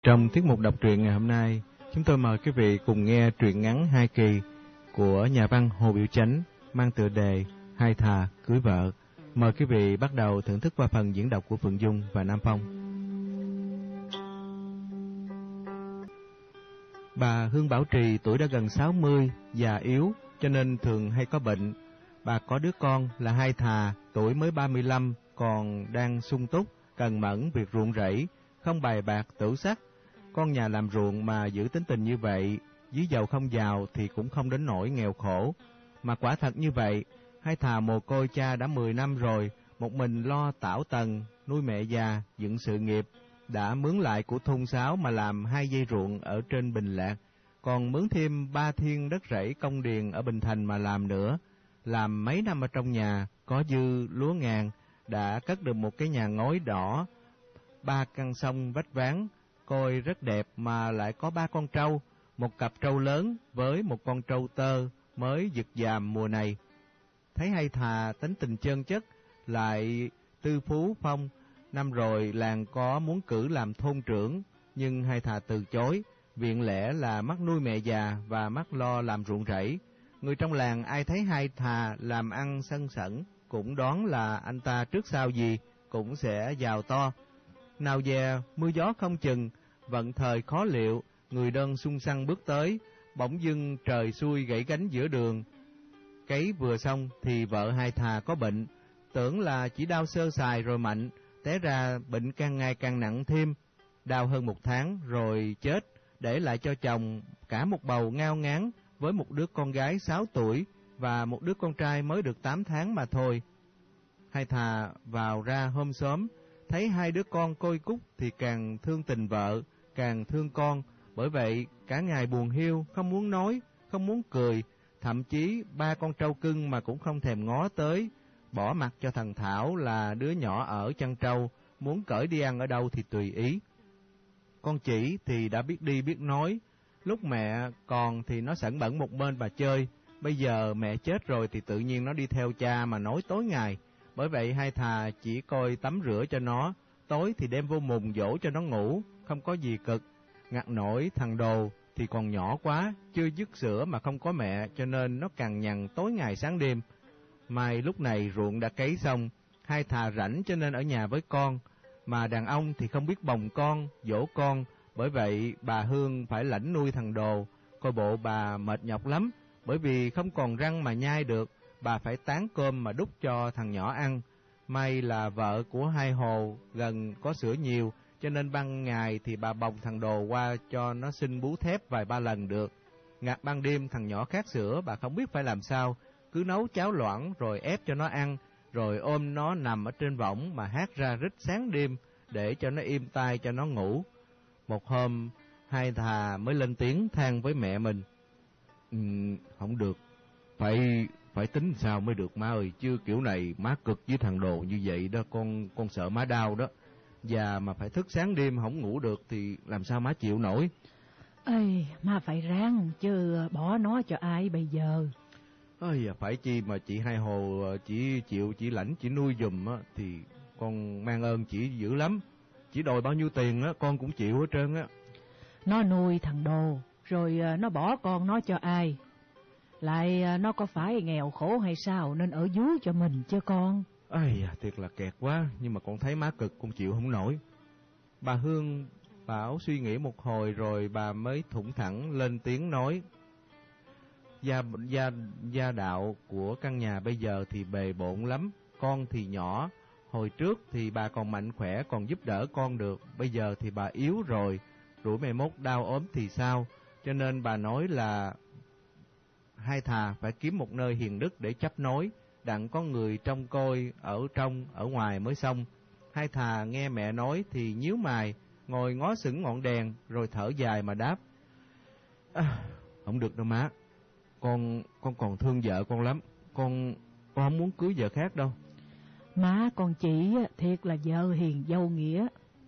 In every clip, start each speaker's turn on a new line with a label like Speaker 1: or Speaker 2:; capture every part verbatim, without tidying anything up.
Speaker 1: Trong tiết mục đọc truyện ngày hôm nay, chúng tôi mời quý vị cùng nghe truyện ngắn hai kỳ của nhà văn Hồ Biểu Chánh mang tựa đề Hai Thà Cưới Vợ. Mời quý vị bắt đầu thưởng thức qua phần diễn đọc của Phượng Dung và Nam Phong. Bà Hương Bảo Trì tuổi đã gần sáu mươi, già yếu cho nên thường hay có bệnh. Bà có đứa con là Hai Thà, tuổi mới ba mươi lăm, còn đang sung túc, cần mẫn việc ruộng rẫy, không bài bạc tửu sắc. Con nhà làm ruộng mà giữ tính tình như vậy, dí dầu không giàu thì cũng không đến nỗi nghèo khổ. Mà quả thật như vậy, Hai Thà mồ côi cha đã mười năm rồi, một mình lo tảo tần, nuôi mẹ già, dựng sự nghiệp. Đã mướn lại của thôn Sáu mà làm hai dây ruộng ở trên Bình Lạc, còn mướn thêm ba thiên đất rẫy công điền ở Bình Thành mà làm nữa. Làm mấy năm ở trong nhà, có dư lúa ngàn, đã cất được một cái nhà ngói đỏ, ba căn sông vách ván, coi rất đẹp mà lại có ba con trâu, một cặp trâu lớn với một con trâu tơ mới giật dàm mùa này. Thấy Hai Thà tính tình chân chất, lại tư phú phong, năm rồi làng có muốn cử làm thôn trưởng, nhưng Hai Thà từ chối, viện lẽ là mắc nuôi mẹ già và mắc lo làm ruộng rẫy. Người trong làng ai thấy Hai Thà làm ăn sân sẩn, cũng đoán là anh ta trước sau gì cũng sẽ giàu to. Nào dè mưa gió không chừng, vận thời khó liệu, người đơn sung săn bước tới, bỗng dưng trời xui gãy gánh giữa đường. Cấy vừa xong thì vợ Hai Thà có bệnh, tưởng là chỉ đau sơ sài rồi mạnh, té ra bệnh càng ngày càng nặng thêm, đau hơn một tháng rồi chết, để lại cho chồng cả một bầu ngao ngán với một đứa con gái sáu tuổi và một đứa con trai mới được tám tháng mà thôi. Hai Thà vào ra hôm sớm, thấy hai đứa con côi cút thì càng thương tình vợ, càng thương con, bởi vậy cả ngày buồn hiu, không muốn nói, không muốn cười, thậm chí ba con trâu cưng mà cũng không thèm ngó tới, bỏ mặc cho thằng Thảo là đứa nhỏ ở chăn trâu, muốn cởi đi ăn ở đâu thì tùy ý. Con Chỉ thì đã biết đi biết nói, lúc mẹ còn thì nó sẵn bẩn một bên bà chơi, bây giờ mẹ chết rồi thì tự nhiên nó đi theo cha mà nói tối ngày. Bởi vậy Hai Thà chỉ coi tắm rửa cho nó, tối thì đem vô mùng dỗ cho nó ngủ, không có gì cực. Ngặt nổi thằng Đồ thì còn nhỏ quá, chưa dứt sữa mà không có mẹ, cho nên nó cằn nhằn tối ngày sáng đêm. Mai lúc này ruộng đã cấy xong, Hai Thà rảnh cho nên ở nhà với con, mà đàn ông thì không biết bồng con, dỗ con, bởi vậy bà Hương phải lãnh nuôi thằng Đồ, coi bộ bà mệt nhọc lắm, bởi vì không còn răng mà nhai được, bà phải tán cơm mà đút cho thằng nhỏ ăn. May là vợ của Hai Hồ gần có sữa nhiều, cho nên ban ngày thì bà bồng thằng Đồ qua cho nó xin bú thép vài ba lần được. Ngặt ban đêm thằng nhỏ khát sữa, bà không biết phải làm sao, cứ nấu cháo loãng rồi ép cho nó ăn, rồi ôm nó nằm ở trên võng mà hát ra rít sáng đêm để cho nó im tai cho nó ngủ. Một hôm Hai Thà mới lên tiếng than với mẹ mình: ừ, không được, phải phải tính sao mới được má ơi, chứ kiểu này má cực với thằng Đồ như vậy đó, con con sợ má đau đó. Và mà phải thức sáng đêm không ngủ được thì làm sao má chịu nổi.
Speaker 2: Ê, má phải ráng chứ bỏ nó cho ai bây giờ.
Speaker 1: Ơi, phải chi mà chị Hai Hồ chỉ chịu chỉ lãnh chỉ nuôi giùm á thì con mang ơn chị dữ lắm. Chỉ đòi bao nhiêu tiền á con cũng chịu hết trơn á.
Speaker 2: Nó nuôi thằng Đồ rồi nó bỏ con nó cho ai? Lại nó có phải nghèo khổ hay sao nên ở dưới cho mình chứ con.
Speaker 1: Ây, thiệt là kẹt quá, nhưng mà con thấy má cực con chịu không nổi. Bà Hương bảo suy nghĩ một hồi rồi bà mới thủng thẳng lên tiếng nói: Gia, gia, gia đạo của căn nhà bây giờ thì bề bộn lắm, con thì nhỏ, hồi trước thì bà còn mạnh khỏe còn giúp đỡ con được, bây giờ thì bà yếu rồi, rủi mai mốt đau ốm thì sao, cho nên bà nói là Hai Thà phải kiếm một nơi hiền đức để chấp nối, đặng có người trông coi ở trong ở ngoài mới xong. Hai Thà nghe mẹ nói thì nhíu mày, ngồi ngó sững ngọn đèn rồi thở dài mà đáp: à, không được đâu má, con con còn thương vợ con lắm, con con không muốn cưới vợ khác đâu.
Speaker 2: Má con chỉ thiệt là vợ hiền dâu nghĩa.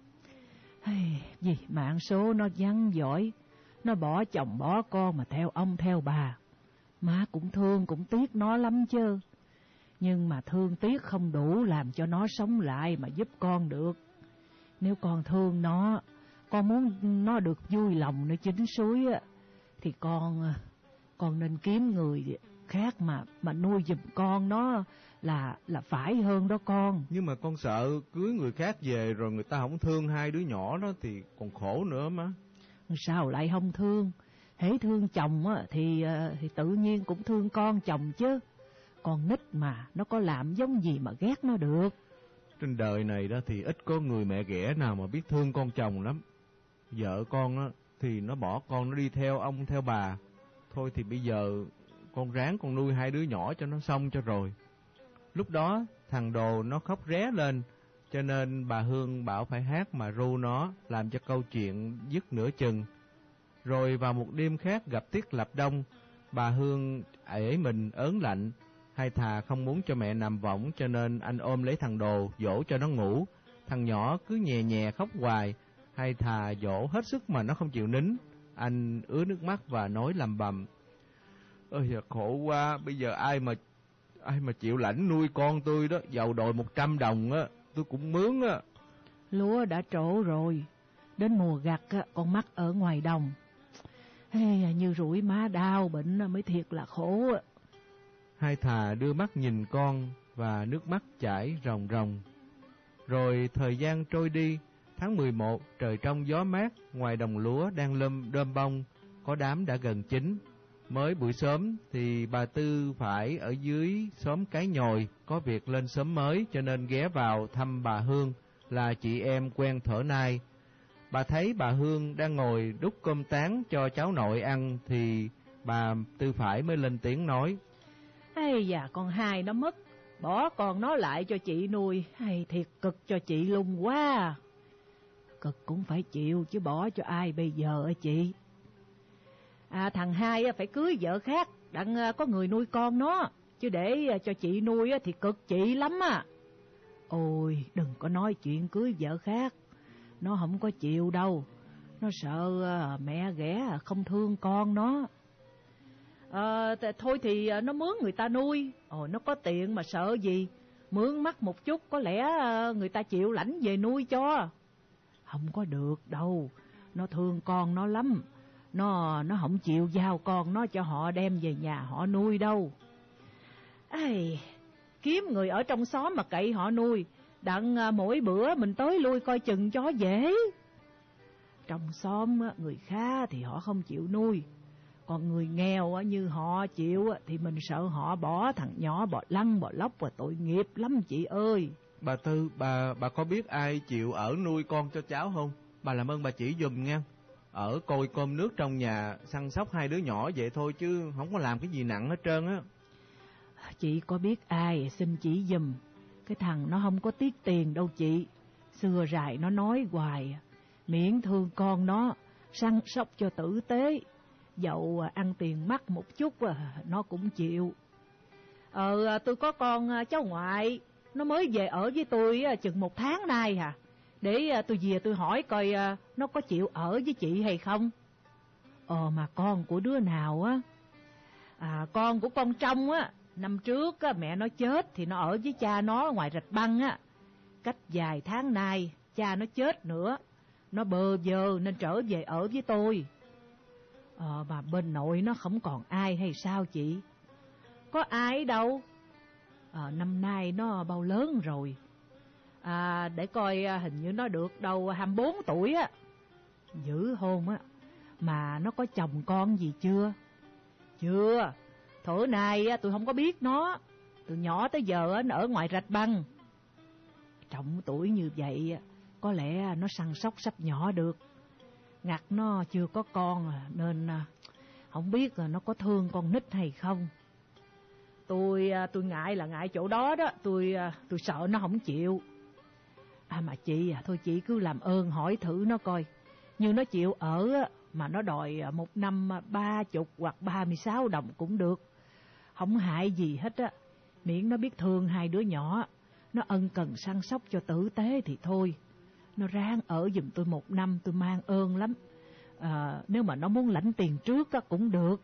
Speaker 2: Hey, vì mạng số nó vắng giỏi, nó bỏ chồng bỏ con mà theo ông theo bà. Má cũng thương cũng tiếc nó lắm chứ, nhưng mà thương tiếc không đủ làm cho nó sống lại mà giúp con được. Nếu con thương nó, con muốn nó được vui lòng nơi chính suối á, thì con con nên kiếm người khác mà mà nuôi giùm con nó là là phải hơn đó con.
Speaker 1: Nhưng mà con sợ cưới người khác về rồi người ta không thương hai đứa nhỏ đó thì còn khổ nữa mà.
Speaker 2: Sao lại không thương? Hễ thương chồng á thì thì tự nhiên cũng thương con chồng chứ. Con nít mà, nó có làm giống gì mà ghét nó được.
Speaker 1: Trên đời này đó thì ít có người mẹ ghẻ nào mà biết thương con chồng lắm. Vợ con á thì nó bỏ con nó đi theo ông theo bà. Thôi thì bây giờ con ráng con nuôi hai đứa nhỏ cho nó xong cho rồi. Lúc đó thằng Đồ nó khóc ré lên, cho nên bà Hương bảo phải hát mà ru nó, làm cho câu chuyện dứt nửa chừng. Rồi vào một đêm khác gặp Tiết Lập Đông, bà Hương ể mình ớn lạnh, hay thà không muốn cho mẹ nằm võng, cho nên anh ôm lấy thằng Đồ dỗ cho nó ngủ. Thằng nhỏ cứ nhè nhè khóc hoài, hay thà dỗ hết sức mà nó không chịu nín. Anh ứa nước mắt và nói lầm bầm: ôi giờ khổ quá, bây giờ ai mà ai mà chịu lãnh nuôi con tôi đó, giàu đòi một trăm đồng á, tôi cũng mướn á.
Speaker 2: Lúa đã trổ rồi, đến mùa gặt á, con mắc ở ngoài đồng. Hey, như rủi má đau bệnh mới thiệt là khổ á.
Speaker 1: Hai thà đưa mắt nhìn con và nước mắt chảy ròng ròng. Rồi thời gian trôi đi, tháng mười một, trời trong gió mát, ngoài đồng lúa đang lâm đơm bông, có đám đã gần chín. Mới buổi sớm thì bà Tư phải ở dưới xóm Cái Nhồi, có việc lên xóm mới cho nên ghé vào thăm bà Hương, là chị em quen thở nay. Bà thấy bà Hương đang ngồi đút cơm tán cho cháu nội ăn thì bà Tư phải mới lên tiếng nói:
Speaker 2: Ây da, con hai nó mất, bỏ con nó lại cho chị nuôi, hay thiệt cực cho chị lung quá. Cực cũng phải chịu chứ bỏ cho ai bây giờ hả chị? À, thằng hai phải cưới vợ khác, đặng có người nuôi con nó, chứ để cho chị nuôi thì cực chị lắm à. Ôi, đừng có nói chuyện cưới vợ khác, nó không có chịu đâu, nó sợ mẹ ghẻ không thương con nó. À, thôi thì nó mướn người ta nuôi, ồ, nó có tiền mà sợ gì, mướn mắc một chút có lẽ người ta chịu lãnh về nuôi cho. Không có được đâu, nó thương con nó lắm, nó nó không chịu giao con nó cho họ đem về nhà họ nuôi đâu. Ây, kiếm người ở trong xóm mà cậy họ nuôi, đặng mỗi bữa mình tới lui coi chừng cho dễ. Trong xóm người khá thì họ không chịu nuôi, còn người nghèo như họ chịu thì mình sợ họ bỏ thằng nhỏ bỏ lăn bỏ lóc và tội nghiệp lắm chị ơi.
Speaker 1: Bà Tư, bà bà có biết ai chịu ở nuôi con cho cháu không? Bà làm ơn bà chỉ giùm nha. Ở coi cơm nước trong nhà, săn sóc hai đứa nhỏ vậy thôi chứ không có làm cái gì nặng hết trơn á.
Speaker 2: Chị có biết ai xin chỉ giùm. Cái thằng nó không có tiếc tiền đâu chị. Xưa rài nó nói hoài, miễn thương con nó, săn sóc cho tử tế, dẫu ăn tiền mắc một chút nó cũng chịu. Ờ, tôi có con cháu ngoại, nó mới về ở với tôi chừng một tháng nay hả. Để tôi về tôi hỏi coi nó có chịu ở với chị hay không. Ờ, mà con của đứa nào á? À, con của con Trong á. Năm trước á, mẹ nó chết thì nó ở với cha nó ngoài Rạch Băng á. Cách vài tháng nay cha nó chết nữa, nó bơ vơ nên trở về ở với tôi. Ờ, mà bên nội nó không còn ai hay sao chị? Có ai đâu. Ờ, năm nay nó bao lớn rồi. À, để coi hình như nó được đâu hai mươi bốn tuổi á. Dữ hôn á. Mà nó có chồng con gì chưa? Chưa. Thổ nay tôi không có biết nó. Từ nhỏ tới giờ nó ở ngoài Rạch Băng. Trọng tuổi như vậy có lẽ nó săn sóc sắp nhỏ được. Ngặt nó chưa có con nên không biết nó có thương con nít hay không. Tôi tôi ngại là ngại chỗ đó đó, tôi tôi sợ nó không chịu. À mà chị à, thôi chị cứ làm ơn hỏi thử nó coi. Như nó chịu ở mà nó đòi một năm ba chục hoặc ba mươi sáu đồng cũng được. Không hại gì hết á, miễn nó biết thương hai đứa nhỏ, nó ân cần săn sóc cho tử tế thì thôi. Nó ráng ở giùm tôi một năm tôi mang ơn lắm. À, nếu mà nó muốn lãnh tiền trước á cũng được.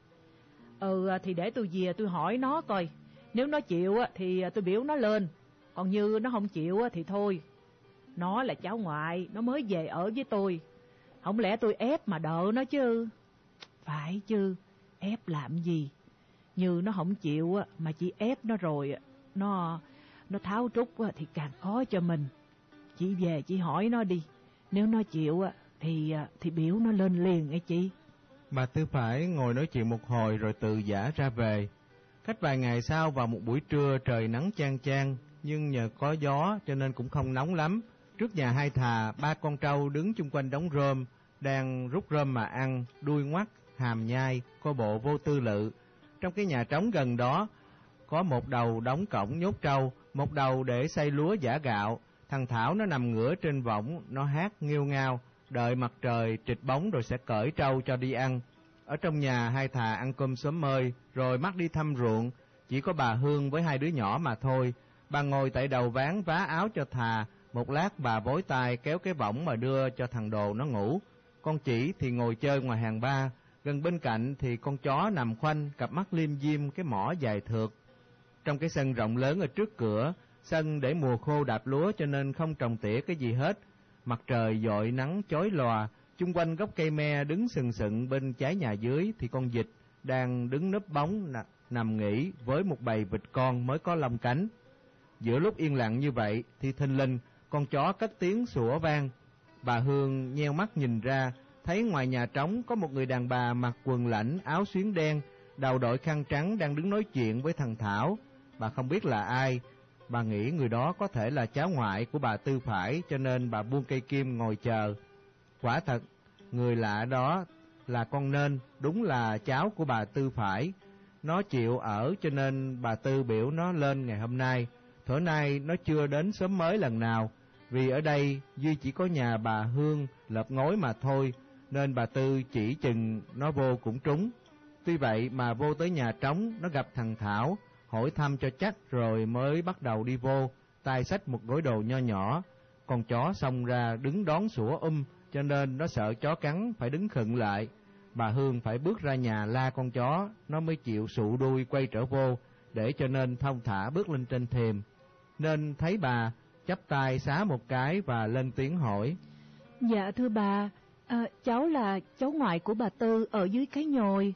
Speaker 2: Ừ thì để tôi về tôi hỏi nó coi. Nếu nó chịu á thì tôi biểu nó lên. Còn như nó không chịu á thì thôi. Nó là cháu ngoại, nó mới về ở với tôi. Không lẽ tôi ép mà đợ nó chứ? Phải chứ, ép làm gì? Như nó không chịu mà chỉ ép nó rồi, nó nó tháo trút thì càng khó cho mình. Chị về chị hỏi nó đi, nếu nó chịu thì thì biểu nó lên liền nghe chị.
Speaker 1: Bà Tư Phải ngồi nói chuyện một hồi rồi từ giã ra về. Cách vài ngày sau, vào một buổi trưa trời nắng chang chang, nhưng nhờ có gió cho nên cũng không nóng lắm. Trước nhà hai thà, ba con trâu đứng chung quanh đống rơm, đang rút rơm mà ăn, đuôi ngoắt, hàm nhai, coi bộ vô tư lự. Trong cái nhà trống gần đó, có một đầu đóng cổng nhốt trâu, một đầu để xay lúa giã gạo. Thằng Thảo nó nằm ngửa trên võng, nó hát nghêu ngao, đợi mặt trời trịch bóng rồi sẽ cởi trâu cho đi ăn. Ở trong nhà hai thà ăn cơm sớm mơi, rồi mắc đi thăm ruộng, chỉ có bà Hương với hai đứa nhỏ mà thôi. Bà ngồi tại đầu ván vá áo cho thà, một lát bà bối tay kéo cái võng mà đưa cho thằng Đồ nó ngủ. Con Chỉ thì ngồi chơi ngoài hàng ba, gần bên cạnh thì con chó nằm khoanh, cặp mắt liêm diêm cái mỏ dài thượt. Trong cái sân rộng lớn ở trước cửa, sân để mùa khô đạp lúa cho nên không trồng tỉa cái gì hết. Mặt trời dội nắng chói lòa, chung quanh gốc cây me đứng sừng sững bên trái nhà dưới thì con vịt đang đứng núp bóng nằm nghỉ với một bầy vịt con mới có lông cánh. Giữa lúc yên lặng như vậy thì thình lình con chó cất tiếng sủa vang. Bà Hương nheo mắt nhìn ra, thấy ngoài nhà trống có một người đàn bà mặc quần lãnh áo xuyến đen, đầu đội khăn trắng đang đứng nói chuyện với thằng Thảo. Bà không biết là ai, bà nghĩ người đó có thể là cháu ngoại của bà Tư Phải, cho nên bà buông cây kim ngồi chờ. Quả thật, người lạ đó là con Nên, đúng là cháu của bà Tư Phải. Nó chịu ở cho nên bà Tư biểu nó lên ngày hôm nay. Thở nay nó chưa đến sớm mới lần nào, vì ở đây duy chỉ có nhà bà Hương lợp ngói mà thôi, nên bà Tư chỉ chừng nó vô cũng trúng. Tuy vậy mà vô tới nhà trống, nó gặp thằng Thảo, hỏi thăm cho chắc rồi mới bắt đầu đi vô, tay xách một gói đồ nho nhỏ. Con chó xông ra đứng đón sủa um, cho nên nó sợ chó cắn phải đứng khựng lại. Bà Hương phải bước ra nhà la con chó, nó mới chịu sụ đuôi quay trở vô, để cho nên thong thả bước lên trên thềm. Nên thấy bà, chắp tay xá một cái và lên tiếng hỏi.
Speaker 2: Dạ thưa bà, à, cháu là cháu ngoại của bà Tư ở dưới cái nhồi.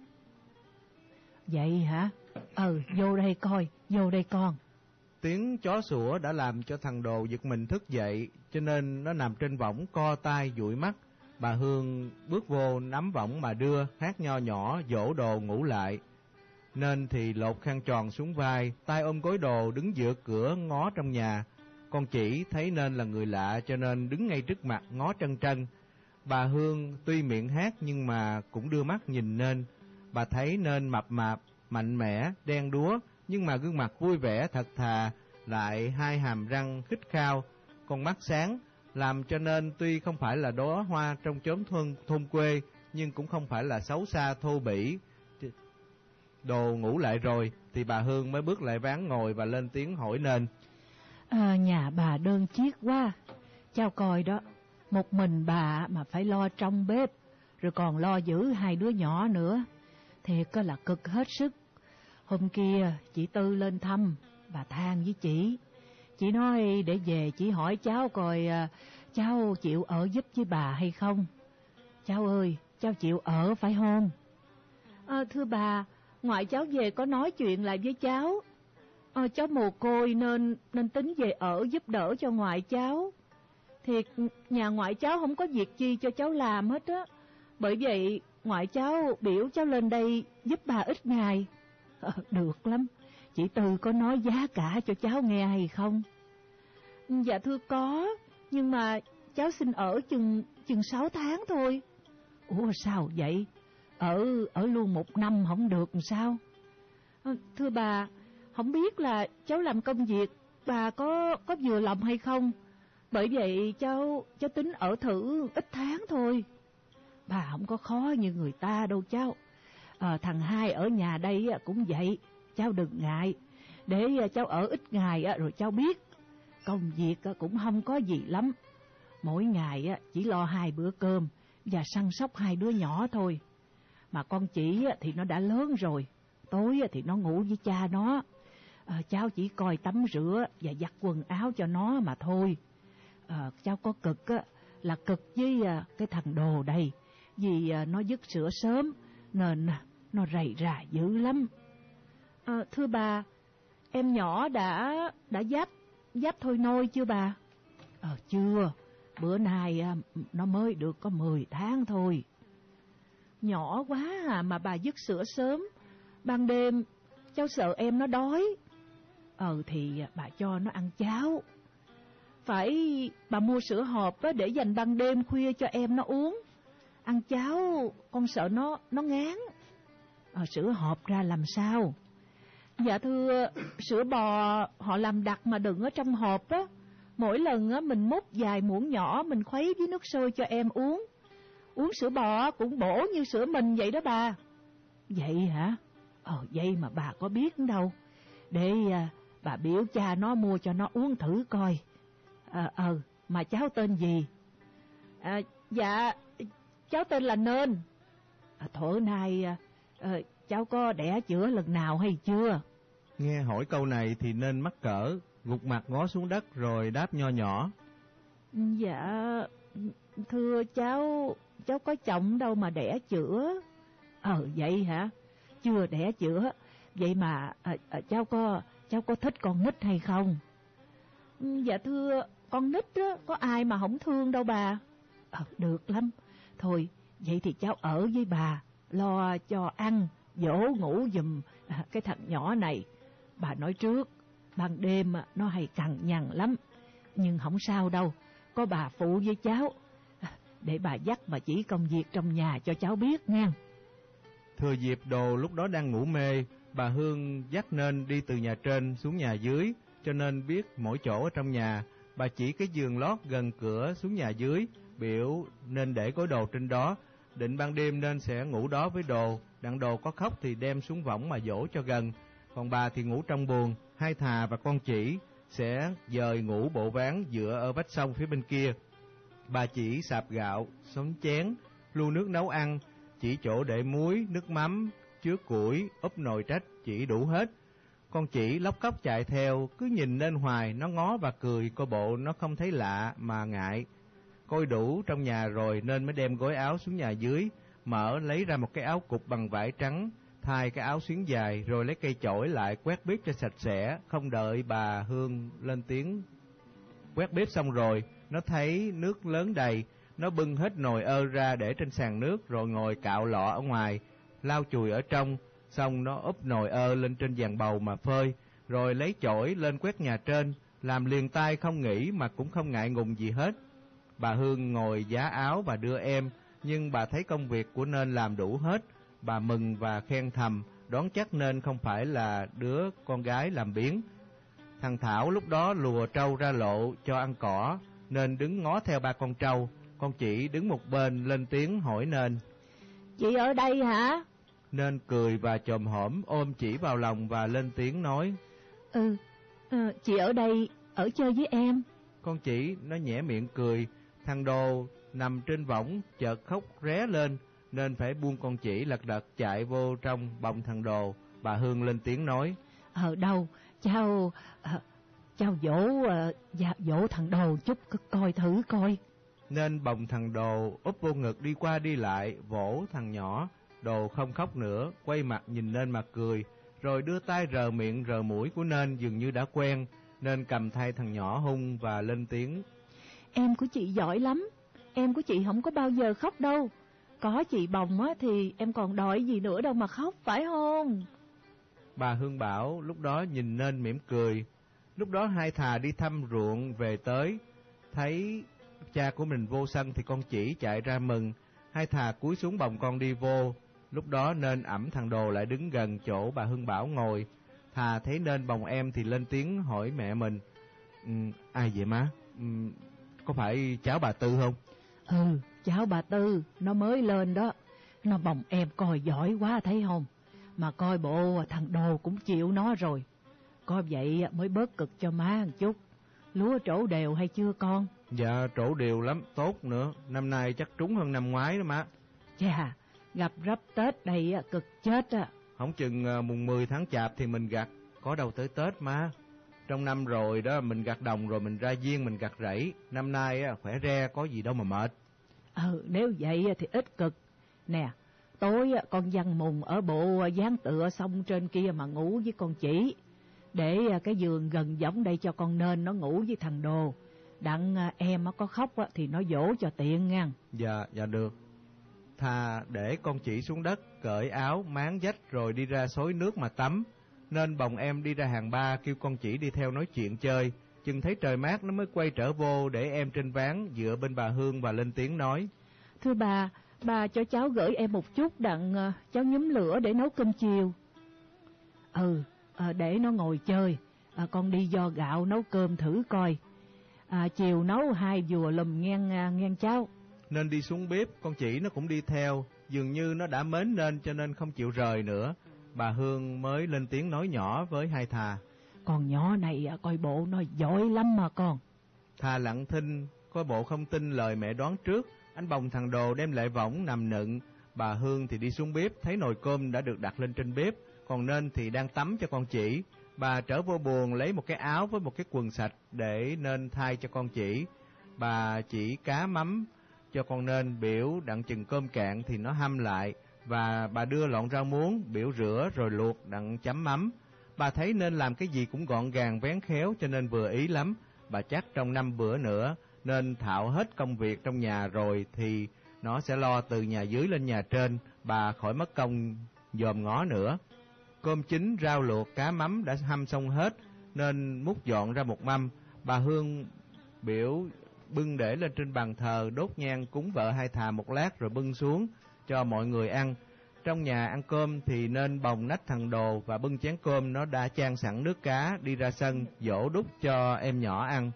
Speaker 2: Vậy hả? Ừ, vô đây coi, vô đây con.
Speaker 1: Tiếng chó sủa đã làm cho thằng Đồ giật mình thức dậy, cho nên nó nằm trên võng co tay dụi mắt. Bà Hương bước vô nắm võng mà đưa, hát nho nhỏ dỗ Đồ ngủ lại. Nên thì lột khăn tròn xuống vai, tay ôm gối đồ đứng giữa cửa ngó trong nhà. Con Chỉ thấy Nên là người lạ cho nên đứng ngay trước mặt ngó trân trân. Bà Hương tuy miệng hát nhưng mà cũng đưa mắt nhìn Nên. Bà thấy Nên mập mạp, mạnh mẽ, đen đúa, nhưng mà gương mặt vui vẻ thật thà, lại hai hàm răng khít khao, con mắt sáng, làm cho Nên tuy không phải là đóa hoa trong chốn thôn, thôn quê, nhưng cũng không phải là xấu xa thô bỉ. Đồ ngủ lại rồi thì bà Hương mới bước lại ván ngồi và lên tiếng hỏi Nên.
Speaker 2: À, nhà bà đơn chiếc quá, cháu coi đó, một mình bà mà phải lo trong bếp, rồi còn lo giữ hai đứa nhỏ nữa, thiệt là cực hết sức. Hôm kia chị Tư lên thăm, bà than với chị, chị nói để về chị hỏi cháu coi cháu chịu ở giúp với bà hay không. Cháu ơi, cháu chịu ở phải không? À, thưa bà, ngoại cháu về có nói chuyện lại với cháu. À, cháu mồ côi nên nên tính về ở giúp đỡ cho ngoại cháu. Thiệt nhà ngoại cháu không có việc chi cho cháu làm hết á. Bởi vậy ngoại cháu biểu cháu lên đây giúp bà ít ngày. À, được lắm. Chị Tư có nói giá cả cho cháu nghe hay không? Dạ thưa có, nhưng mà cháu xin ở chừng chừng sáu tháng thôi. Ủa sao vậy? Ở ở luôn một năm không được sao? À, thưa bà, không biết là cháu làm công việc bà có có vừa lòng hay không? Bởi vậy cháu cháu tính ở thử ít tháng thôi. Bà không có khó như người ta đâu cháu. À, thằng Hai ở nhà đây cũng vậy, cháu đừng ngại. Để cháu ở ít ngày rồi cháu biết. Công việc cũng không có gì lắm. Mỗi ngày chỉ lo hai bữa cơm và săn sóc hai đứa nhỏ thôi. Mà con Chỉ thì nó đã lớn rồi, tối thì nó ngủ với cha nó. À, cháu chỉ coi tắm rửa và giặt quần áo cho nó mà thôi. À, cháu có cực á, là cực với à, cái thằng Đồ đây. Vì à, nó dứt sữa sớm nên nó rầy rà dữ lắm. À, thưa bà, em nhỏ đã đã dắt dắt thôi nôi chưa bà? Ờ chưa, bữa nay à, nó mới được có mười tháng thôi. Nhỏ quá à, mà bà dứt sữa sớm. Ban đêm cháu sợ em nó đói. Ờ thì bà cho nó ăn cháo. Phải bà mua sữa hộp để dành ban đêm khuya cho em nó uống. Ăn cháo con sợ nó nó ngán. Ờ, sữa hộp ra làm sao? Dạ thưa, sữa bò họ làm đặc mà đựng ở trong hộp á. Mỗi lần á mình múc vài muỗng nhỏ mình khuấy với nước sôi cho em uống. Uống sữa bò cũng bổ như sữa mình vậy đó bà. Vậy hả? Ờ vậy mà bà có biết đâu. Để à, bà biểu cha nó mua cho nó uống thử coi. Ờ à, à, mà cháu tên gì? À, dạ cháu tên là Nên. À, thuở nay à, cháu có đẻ chữa lần nào hay chưa?
Speaker 1: Nghe hỏi câu này thì Nên mắc cỡ, gục mặt ngó xuống đất rồi đáp nho nhỏ.
Speaker 2: Dạ thưa cháu, cháu có chồng đâu mà đẻ chữa. Ờ vậy hả? Chưa đẻ chữa. Vậy mà à, à, cháu có cháu có thích con nít hay không? Dạ thưa, con nít đó, có ai mà không thương đâu bà. Ờ được lắm. Thôi vậy thì cháu ở với bà, lo cho ăn, dỗ ngủ giùm à, cái thằng nhỏ này. Bà nói trước, ban đêm nó hay cằn nhằn lắm. Nhưng không sao đâu, có bà phụ với cháu. Để bà dắt mà chỉ công việc trong nhà cho cháu biết nha.
Speaker 1: Thừa dịp Đồ lúc đó đang ngủ mê, bà Hương dắt Nên đi từ nhà trên xuống nhà dưới, cho nên biết mỗi chỗ ở trong nhà. Bà chỉ cái giường lót gần cửa xuống nhà dưới, biểu nên để gối Đồ trên đó. Định ban đêm nên sẽ ngủ đó với Đồ, đặng Đồ có khóc thì đem xuống võng mà dỗ cho gần. Còn bà thì ngủ trong buồng, hai Thà và con Chỉ sẽ dời ngủ bộ ván dựa ở vách sông phía bên kia. Bà Chỉ sạp gạo, xống chén, lu nước nấu ăn, chỉ chỗ để muối, nước mắm, chứa củi, úp nồi trách, chỉ đủ hết. Con Chỉ lóc cóc chạy theo, cứ nhìn Nên hoài, nó ngó và cười, coi bộ nó không thấy lạ mà ngại. Coi đủ trong nhà rồi nên mới đem gối áo xuống nhà dưới, mở lấy ra một cái áo cục bằng vải trắng, thay cái áo xuyến dài, rồi lấy cây chổi lại quét bếp cho sạch sẽ. Không đợi bà Hương lên tiếng quét bếp xong rồi, nó thấy nước lớn đầy, nó bưng hết nồi ơ ra để trên sàn nước, rồi ngồi cạo lọ ở ngoài, lau chùi ở trong. Xong nó úp nồi ơ lên trên giàn bầu mà phơi, rồi lấy chổi lên quét nhà trên, làm liền tay không nghĩ mà cũng không ngại ngùng gì hết. Bà Hương ngồi giá áo và đưa em, nhưng bà thấy công việc của Nên làm đủ hết. Bà mừng và khen thầm, đoán chắc Nên không phải là đứa con gái làm biếng. Thằng Thảo lúc đó lùa trâu ra lộ cho ăn cỏ, Nên đứng ngó theo ba con trâu. Con Chỉ đứng một bên lên tiếng hỏi Nên.
Speaker 2: Chị ở đây hả?
Speaker 1: Nên cười và chồm hổm ôm Chỉ vào lòng và lên tiếng nói.
Speaker 2: Ừ, à, chị ở đây, ở chơi với em.
Speaker 1: Con Chỉ nó nhẽ miệng cười. Thằng Đồ nằm trên võng chợt khóc ré lên, nên phải buông con Chỉ lật đật chạy vô trong bồng thằng Đồ. Bà Hương lên tiếng nói.
Speaker 2: Ở đâu, cháu, à, cháu dỗ, à, dạ, dỗ thằng Đồ chút coi thử coi.
Speaker 1: Nên bồng thằng Đồ úp vô ngực đi qua đi lại, vỗ thằng nhỏ. Đồ không khóc nữa, quay mặt nhìn Nên mà cười, rồi đưa tay rờ miệng rờ mũi của Nên dường như đã quen. Nên cầm thay thằng nhỏ hung và lên tiếng.
Speaker 2: Em của chị giỏi lắm, em của chị không có bao giờ khóc đâu. Có chị bồng á thì em còn đòi gì nữa đâu mà khóc, phải không?
Speaker 1: Bà Hương bảo lúc đó nhìn Nên mỉm cười. Lúc đó hai Thà đi thăm ruộng về tới, thấy cha của mình vô sân thì con Chỉ chạy ra mừng. Hai Thà cúi xuống bồng con đi vô. Lúc đó Nên ẵm thằng Đồ lại đứng gần chỗ bà Hương bảo ngồi. Thà thấy Nên bồng em thì lên tiếng hỏi mẹ mình. Ừ, ai vậy má? Ừ, có phải cháu bà Tư không?
Speaker 2: Ừ, cháu bà Tư, nó mới lên đó. Nó bồng em coi giỏi quá thấy không? Mà coi bộ thằng Đồ cũng chịu nó rồi. Có vậy mới bớt cực cho má một chút. Lúa trổ đều hay chưa con?
Speaker 1: Dạ trổ đều lắm, tốt nữa. Năm nay chắc trúng hơn năm ngoái đó má.
Speaker 2: Chà, gặp rắp Tết đây cực chết á.
Speaker 1: Không chừng mùng mười tháng Chạp thì mình gặt, có đâu tới Tết má. Trong năm rồi đó mình gặt đồng rồi mình ra giên mình gặt rẫy, năm nay á, khỏe re có gì đâu mà mệt.
Speaker 2: Ừ, nếu vậy thì ít cực. Nè, tối con văn mùng ở bộ dán tựa sông trên kia mà ngủ với con chỉ, để cái giường gần giống đây cho con nên nó ngủ với thằng Đồ. Đặng em có khóc thì nó dỗ cho tiện nha.
Speaker 1: Dạ, dạ được. Thà để con chỉ xuống đất, cởi áo, máng dách rồi đi ra xối nước mà tắm. Nên bồng em đi ra hàng ba kêu con chỉ đi theo nói chuyện chơi. Chừng thấy trời mát nó mới quay trở vô để em trên ván dựa bên bà Hương và lên tiếng nói.
Speaker 2: Thưa bà, bà cho cháu gửi em một chút đặng uh, cháu nhúm lửa để nấu cơm chiều. Ừ, uh, để nó ngồi chơi, uh, con đi do gạo nấu cơm thử coi. À, chiều nấu hai dùa lùm ngang, uh, ngang cháu.
Speaker 1: Nên đi xuống bếp, con chỉ nó cũng đi theo, dường như nó đã mến nên cho nên không chịu rời nữa. Bà Hương mới lên tiếng nói nhỏ với hai thà.
Speaker 2: Con nhỏ này coi bộ nó giỏi lắm mà con.
Speaker 1: Thà lặng thinh, coi bộ không tin lời mẹ đoán trước. Anh bồng thằng Đồ đem lại võng nằm nựng. Bà Hương thì đi xuống bếp, thấy nồi cơm đã được đặt lên trên bếp, còn Nên thì đang tắm cho con chỉ. Bà trở vô buồng lấy một cái áo với một cái quần sạch để Nên thay cho con chỉ. Bà chỉ cá mắm cho con Nên, biểu đặng chừng cơm cạn thì nó hâm lại, và bà đưa lọn rau muống, biểu rửa rồi luộc đặng chấm mắm. Bà thấy Nên làm cái gì cũng gọn gàng vén khéo cho nên vừa ý lắm. Bà chắc trong năm bữa nữa nên thạo hết công việc trong nhà rồi thì nó sẽ lo từ nhà dưới lên nhà trên, bà khỏi mất công dòm ngó nữa. Cơm chín, rau luộc, cá mắm đã hâm xong hết nên múc dọn ra một mâm. Bà Hương biểu bưng để lên trên bàn thờ, đốt nhang cúng vợ hai thà một lát rồi bưng xuống cho mọi người ăn. Trong nhà ăn cơm thì Nên bồng nách thằng Đồ và bưng chén cơm nó đã chan sẵn nước cá đi ra sân dỗ đút cho em nhỏ ăn.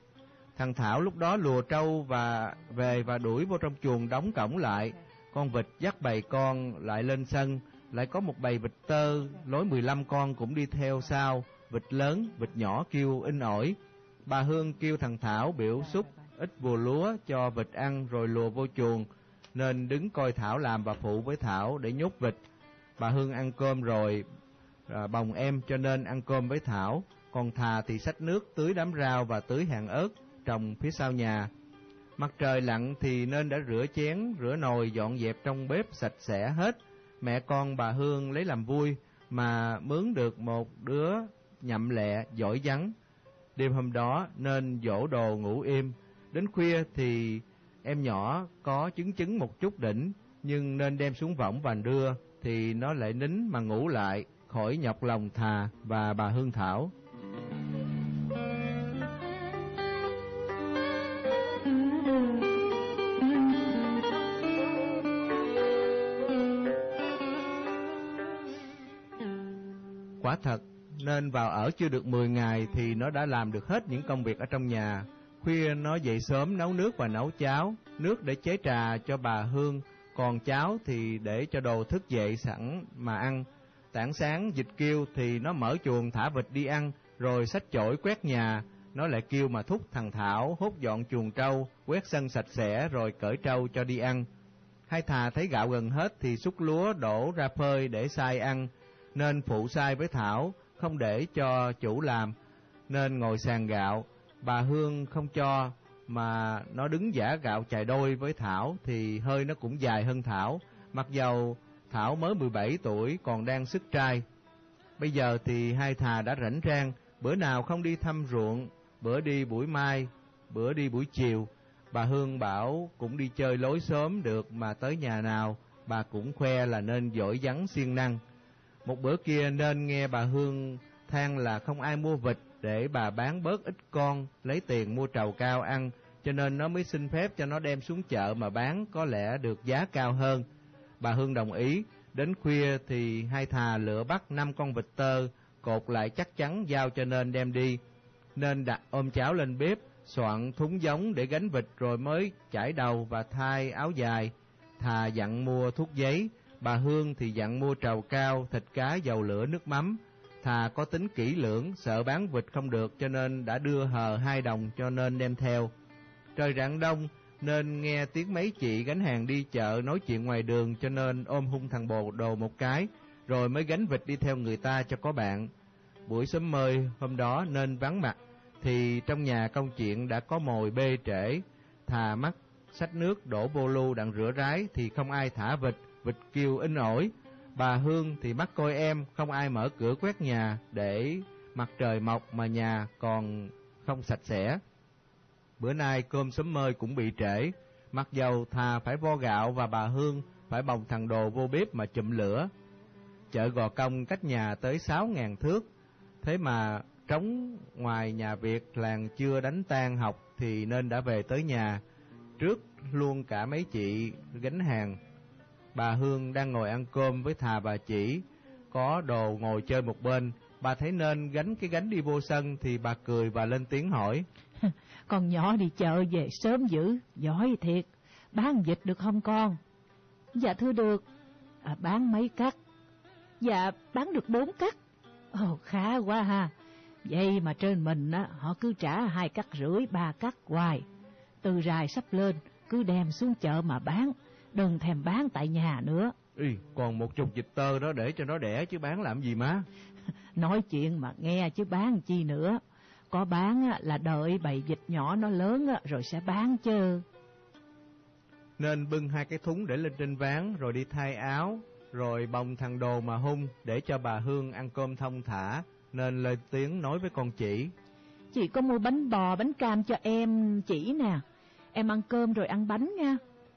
Speaker 1: Thằng Thảo lúc đó lùa trâu và về và đuổi vô trong chuồng đóng cổng lại. Con vịt dắt bầy con lại lên sân, lại có một bầy vịt tơ lối mười lăm con cũng đi theo sau, vịt lớn, vịt nhỏ kêu in ỏi. Bà Hương kêu thằng Thảo biểu xúc ít bùa lúa cho vịt ăn rồi lùa vô chuồng, nên đứng coi Thảo làm và phụ với Thảo để nhốt vịt. Bà Hương ăn cơm rồi à, bồng em cho Nên ăn cơm với Thảo, còn Thà thì xách nước tưới đám rau và tưới hàng ớt trồng phía sau nhà. Mặt trời lặn thì Nên đã rửa chén, rửa nồi, dọn dẹp trong bếp sạch sẽ hết. Mẹ con bà Hương lấy làm vui mà mướn được một đứa nhậm lẹ, giỏi vắng. Đêm hôm đó Nên dỗ Đồ ngủ im. Đến khuya thì em nhỏ có chứng chứng một chút đỉnh, nhưng Nên đem xuống võng và đưa thì nó lại nín mà ngủ lại, khỏi nhọc lòng Thà và bà Hương Thảo. Quả thật, Nên vào ở chưa được mười ngày thì nó đã làm được hết những công việc ở trong nhà. Khuya nó dậy sớm nấu nước và nấu cháo, nước để chế trà cho bà Hương, còn cháo thì để cho Đồ thức dậy sẵn mà ăn. Tảng sáng vịt kêu thì nó mở chuồng thả vịt đi ăn, rồi xách chổi quét nhà. Nó lại kêu mà thúc thằng Thảo hốt dọn chuồng trâu, quét sân sạch sẽ rồi cởi trâu cho đi ăn. Hai thà thấy gạo gần hết thì xúc lúa đổ ra phơi để xay ăn, nên phụ sai với Thảo, không để cho chủ làm, nên ngồi sàn gạo. Bà Hương không cho, mà nó đứng giã gạo chài đôi với Thảo thì hơi nó cũng dài hơn Thảo, mặc dầu Thảo mới mười bảy tuổi còn đang sức trai. Bây giờ thì hai thà đã rảnh rang, bữa nào không đi thăm ruộng, bữa đi buổi mai, bữa đi buổi chiều. Bà Hương bảo cũng đi chơi lối sớm được, mà tới nhà nào bà cũng khoe là Nên giỏi vắng siêng năng. Một bữa kia Nên nghe bà Hương than là không ai mua vịt để bà bán bớt ít con, lấy tiền mua trầu cao ăn, cho nên nó mới xin phép cho nó đem xuống chợ mà bán, có lẽ được giá cao hơn. Bà Hương đồng ý. Đến khuya thì hai thà lựa bắt năm con vịt tơ, cột lại chắc chắn giao cho Nên đem đi. Nên đặt ôm cháo lên bếp, soạn thúng giống để gánh vịt rồi mới chải đầu và thay áo dài. Thà dặn mua thuốc giấy, bà Hương thì dặn mua trầu cao, thịt cá, dầu lửa, nước mắm. Thà có tính kỹ lưỡng, sợ bán vịt không được cho nên đã đưa hờ hai đồng cho Nên đem theo. Trời rạng đông, Nên nghe tiếng mấy chị gánh hàng đi chợ nói chuyện ngoài đường, cho nên ôm hung thằng bồ Đồ một cái, rồi mới gánh vịt đi theo người ta cho có bạn. buổi sớm mơi hôm đó nên vắng mặt, thì trong nhà công chuyện đã có mồi bê trễ. Thà mắc xách nước đổ vô lu đặng rửa rái thì không ai thả vịt, vịt kêu inh ỏi. Bà Hương thì mắc coi em, không ai mở cửa quét nhà để mặt trời mọc mà nhà còn không sạch sẽ. Bữa nay cơm sớm mơi cũng bị trễ, mặc dầu Thà phải vo gạo và bà Hương phải bồng thằng Đồ vô bếp mà chụm lửa. Chợ Gò Công cách nhà tới sáu ngàn thước, thế mà trống ngoài nhà Việt làng chưa đánh tan học thì nên đã về tới nhà, trước luôn cả mấy chị gánh hàng. Bà Hương đang ngồi ăn cơm với Thà bà Chỉ, có Đồ ngồi chơi một bên. Bà thấy nên gánh cái gánh đi vô sân thì bà cười và lên tiếng hỏi:
Speaker 2: Con nhỏ đi chợ về sớm dữ, giỏi thiệt. Bán vịt được không con? Dạ thưa được. À, bán mấy cắt? Dạ bán được bốn cắt. Ồ, khá quá ha. Vậy mà trên mình á, họ cứ trả hai cắt rưỡi, ba cắt hoài. Từ rài sắp lên, cứ đem xuống chợ mà bán, đừng thèm bán tại nhà nữa.
Speaker 1: Ý, còn một chục vịt tơ đó để cho nó đẻ chứ bán làm gì má?
Speaker 2: Nói chuyện mà nghe chứ bán chi nữa. Có bán á, là đợi bầy vịt nhỏ nó lớn á, rồi sẽ bán chứ.
Speaker 1: Nên bưng hai cái thúng để lên trên ván, rồi đi thay áo, rồi bồng thằng Đồ mà hung để cho bà Hương ăn cơm thông thả. Nên lên tiếng nói với con Chỉ:
Speaker 2: Chị có mua bánh bò, bánh cam cho em Chỉ nè. Em ăn cơm rồi ăn bánh nha.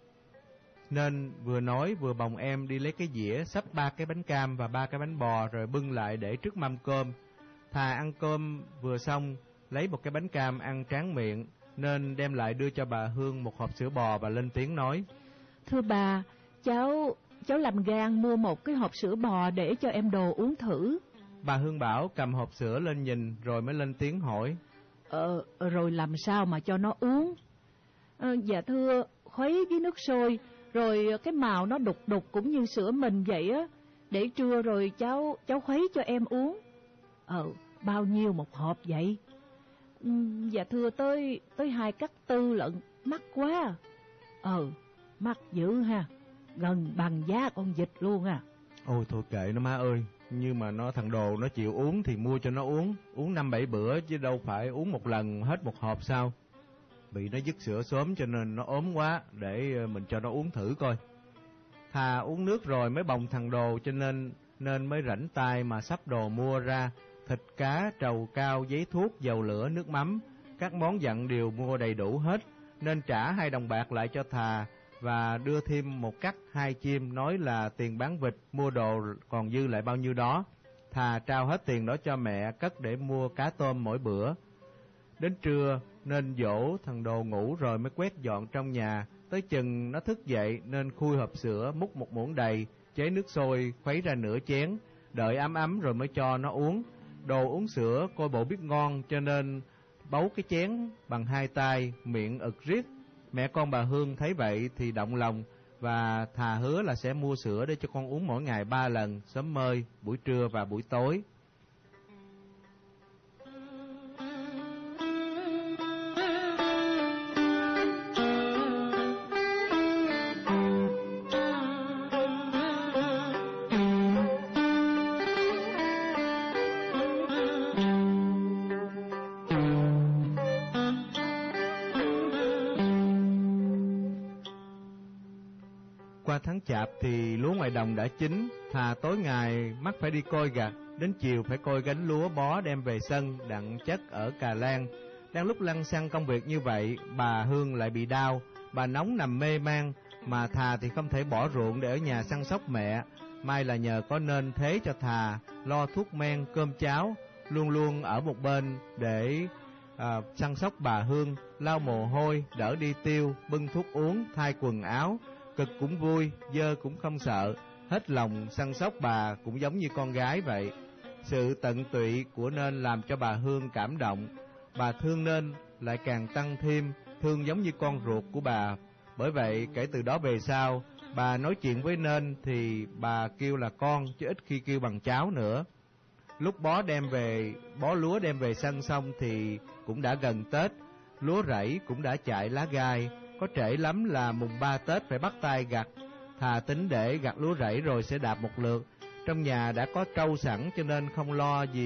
Speaker 1: Nên vừa nói vừa bồng em đi lấy cái dĩa xách ba cái bánh cam và ba cái bánh bò rồi bưng lại để trước mâm cơm. Thà ăn cơm vừa xong, lấy một cái bánh cam ăn tráng miệng, nên đem lại đưa cho bà Hương một hộp sữa bò và lên tiếng nói:
Speaker 2: Thưa bà, cháu cháu làm gan mua một cái hộp sữa bò để cho em Đồ uống thử.
Speaker 1: Bà Hương bảo cầm hộp sữa lên nhìn rồi mới lên tiếng hỏi:
Speaker 2: Ờ, rồi làm sao mà cho nó uống? Ờ, dạ thưa, khuấy với nước sôi, rồi cái màu nó đục đục cũng như sữa mình vậy á, để trưa rồi cháu cháu khuấy cho em uống. Ờ, bao nhiêu một hộp vậy? Ừ, dạ thưa tới tới hai cắt tư lận, mắc quá. Ờ, mắc dữ ha, gần bằng giá con vịt luôn à.
Speaker 1: Ôi thôi kệ nó má ơi, nhưng mà nó thằng Đồ nó chịu uống thì mua cho nó uống, uống năm bảy bữa chứ đâu phải uống một lần hết một hộp sao? Bị nó dứt sữa sớm cho nên nó ốm quá, để mình cho nó uống thử coi. Thà uống nước rồi mới bồng thằng Đồ, cho nên nên mới rảnh tay mà sắp đồ mua ra: thịt cá, trầu cao, giấy thuốc, dầu lửa, nước mắm, các món dặn đều mua đầy đủ hết. Nên trả hai đồng bạc lại cho Thà và đưa thêm một cắt hai chim, nói là tiền bán vịt mua đồ còn dư lại bao nhiêu đó. Thà trao hết tiền đó cho mẹ cất để mua cá tôm mỗi bữa. Đến trưa nên dỗ thằng Đồ ngủ rồi mới quét dọn trong nhà. Tới chừng nó thức dậy nên khui hộp sữa, múc một muỗng đầy, chế nước sôi khuấy ra nửa chén, đợi ấm ấm rồi mới cho nó uống. Đồ uống sữa coi bộ biết ngon cho nên bấu cái chén bằng hai tay, miệng ực riết. Mẹ con bà Hương thấy vậy thì động lòng và thà hứa là sẽ mua sữa để cho con uống mỗi ngày ba lần, sớm mơi, buổi trưa và buổi tối. Qua tháng Chạp thì lúa ngoài đồng đã chín, Thà tối ngày mắt phải đi coi gặt, đến chiều phải coi gánh lúa bó đem về sân đặng chất ở cà lan. Đang lúc lăn xăng công việc như vậy, bà Hương lại bị đau, bà nóng nằm mê man, mà Thà thì không thể bỏ ruộng để ở nhà săn sóc mẹ. May là nhờ có nên thế cho Thà lo thuốc men, cơm cháo, luôn luôn ở một bên để à, săn sóc bà Hương, lau mồ hôi, đỡ đi tiêu, bưng thuốc uống, thay quần áo. Cực cũng vui, dơ cũng không sợ, hết lòng săn sóc bà cũng giống như con gái vậy. Sự tận tụy của Nên làm cho bà Hương cảm động. Bà thương Nên lại càng tăng thêm, thương giống như con ruột của bà. Bởi vậy kể từ đó về sau, bà nói chuyện với Nên thì bà kêu là con chứ ít khi kêu bằng cháu nữa. Lúc bó đem về, bó lúa đem về sân xong thì cũng đã gần Tết, lúa rẫy cũng đã chạy lá gai. Có trễ lắm là mùng ba Tết phải bắt tay gặt. Thà tính để gặt lúa rẫy rồi sẽ đạp một lượt. Trong nhà đã có trâu sẵn cho nên không lo gì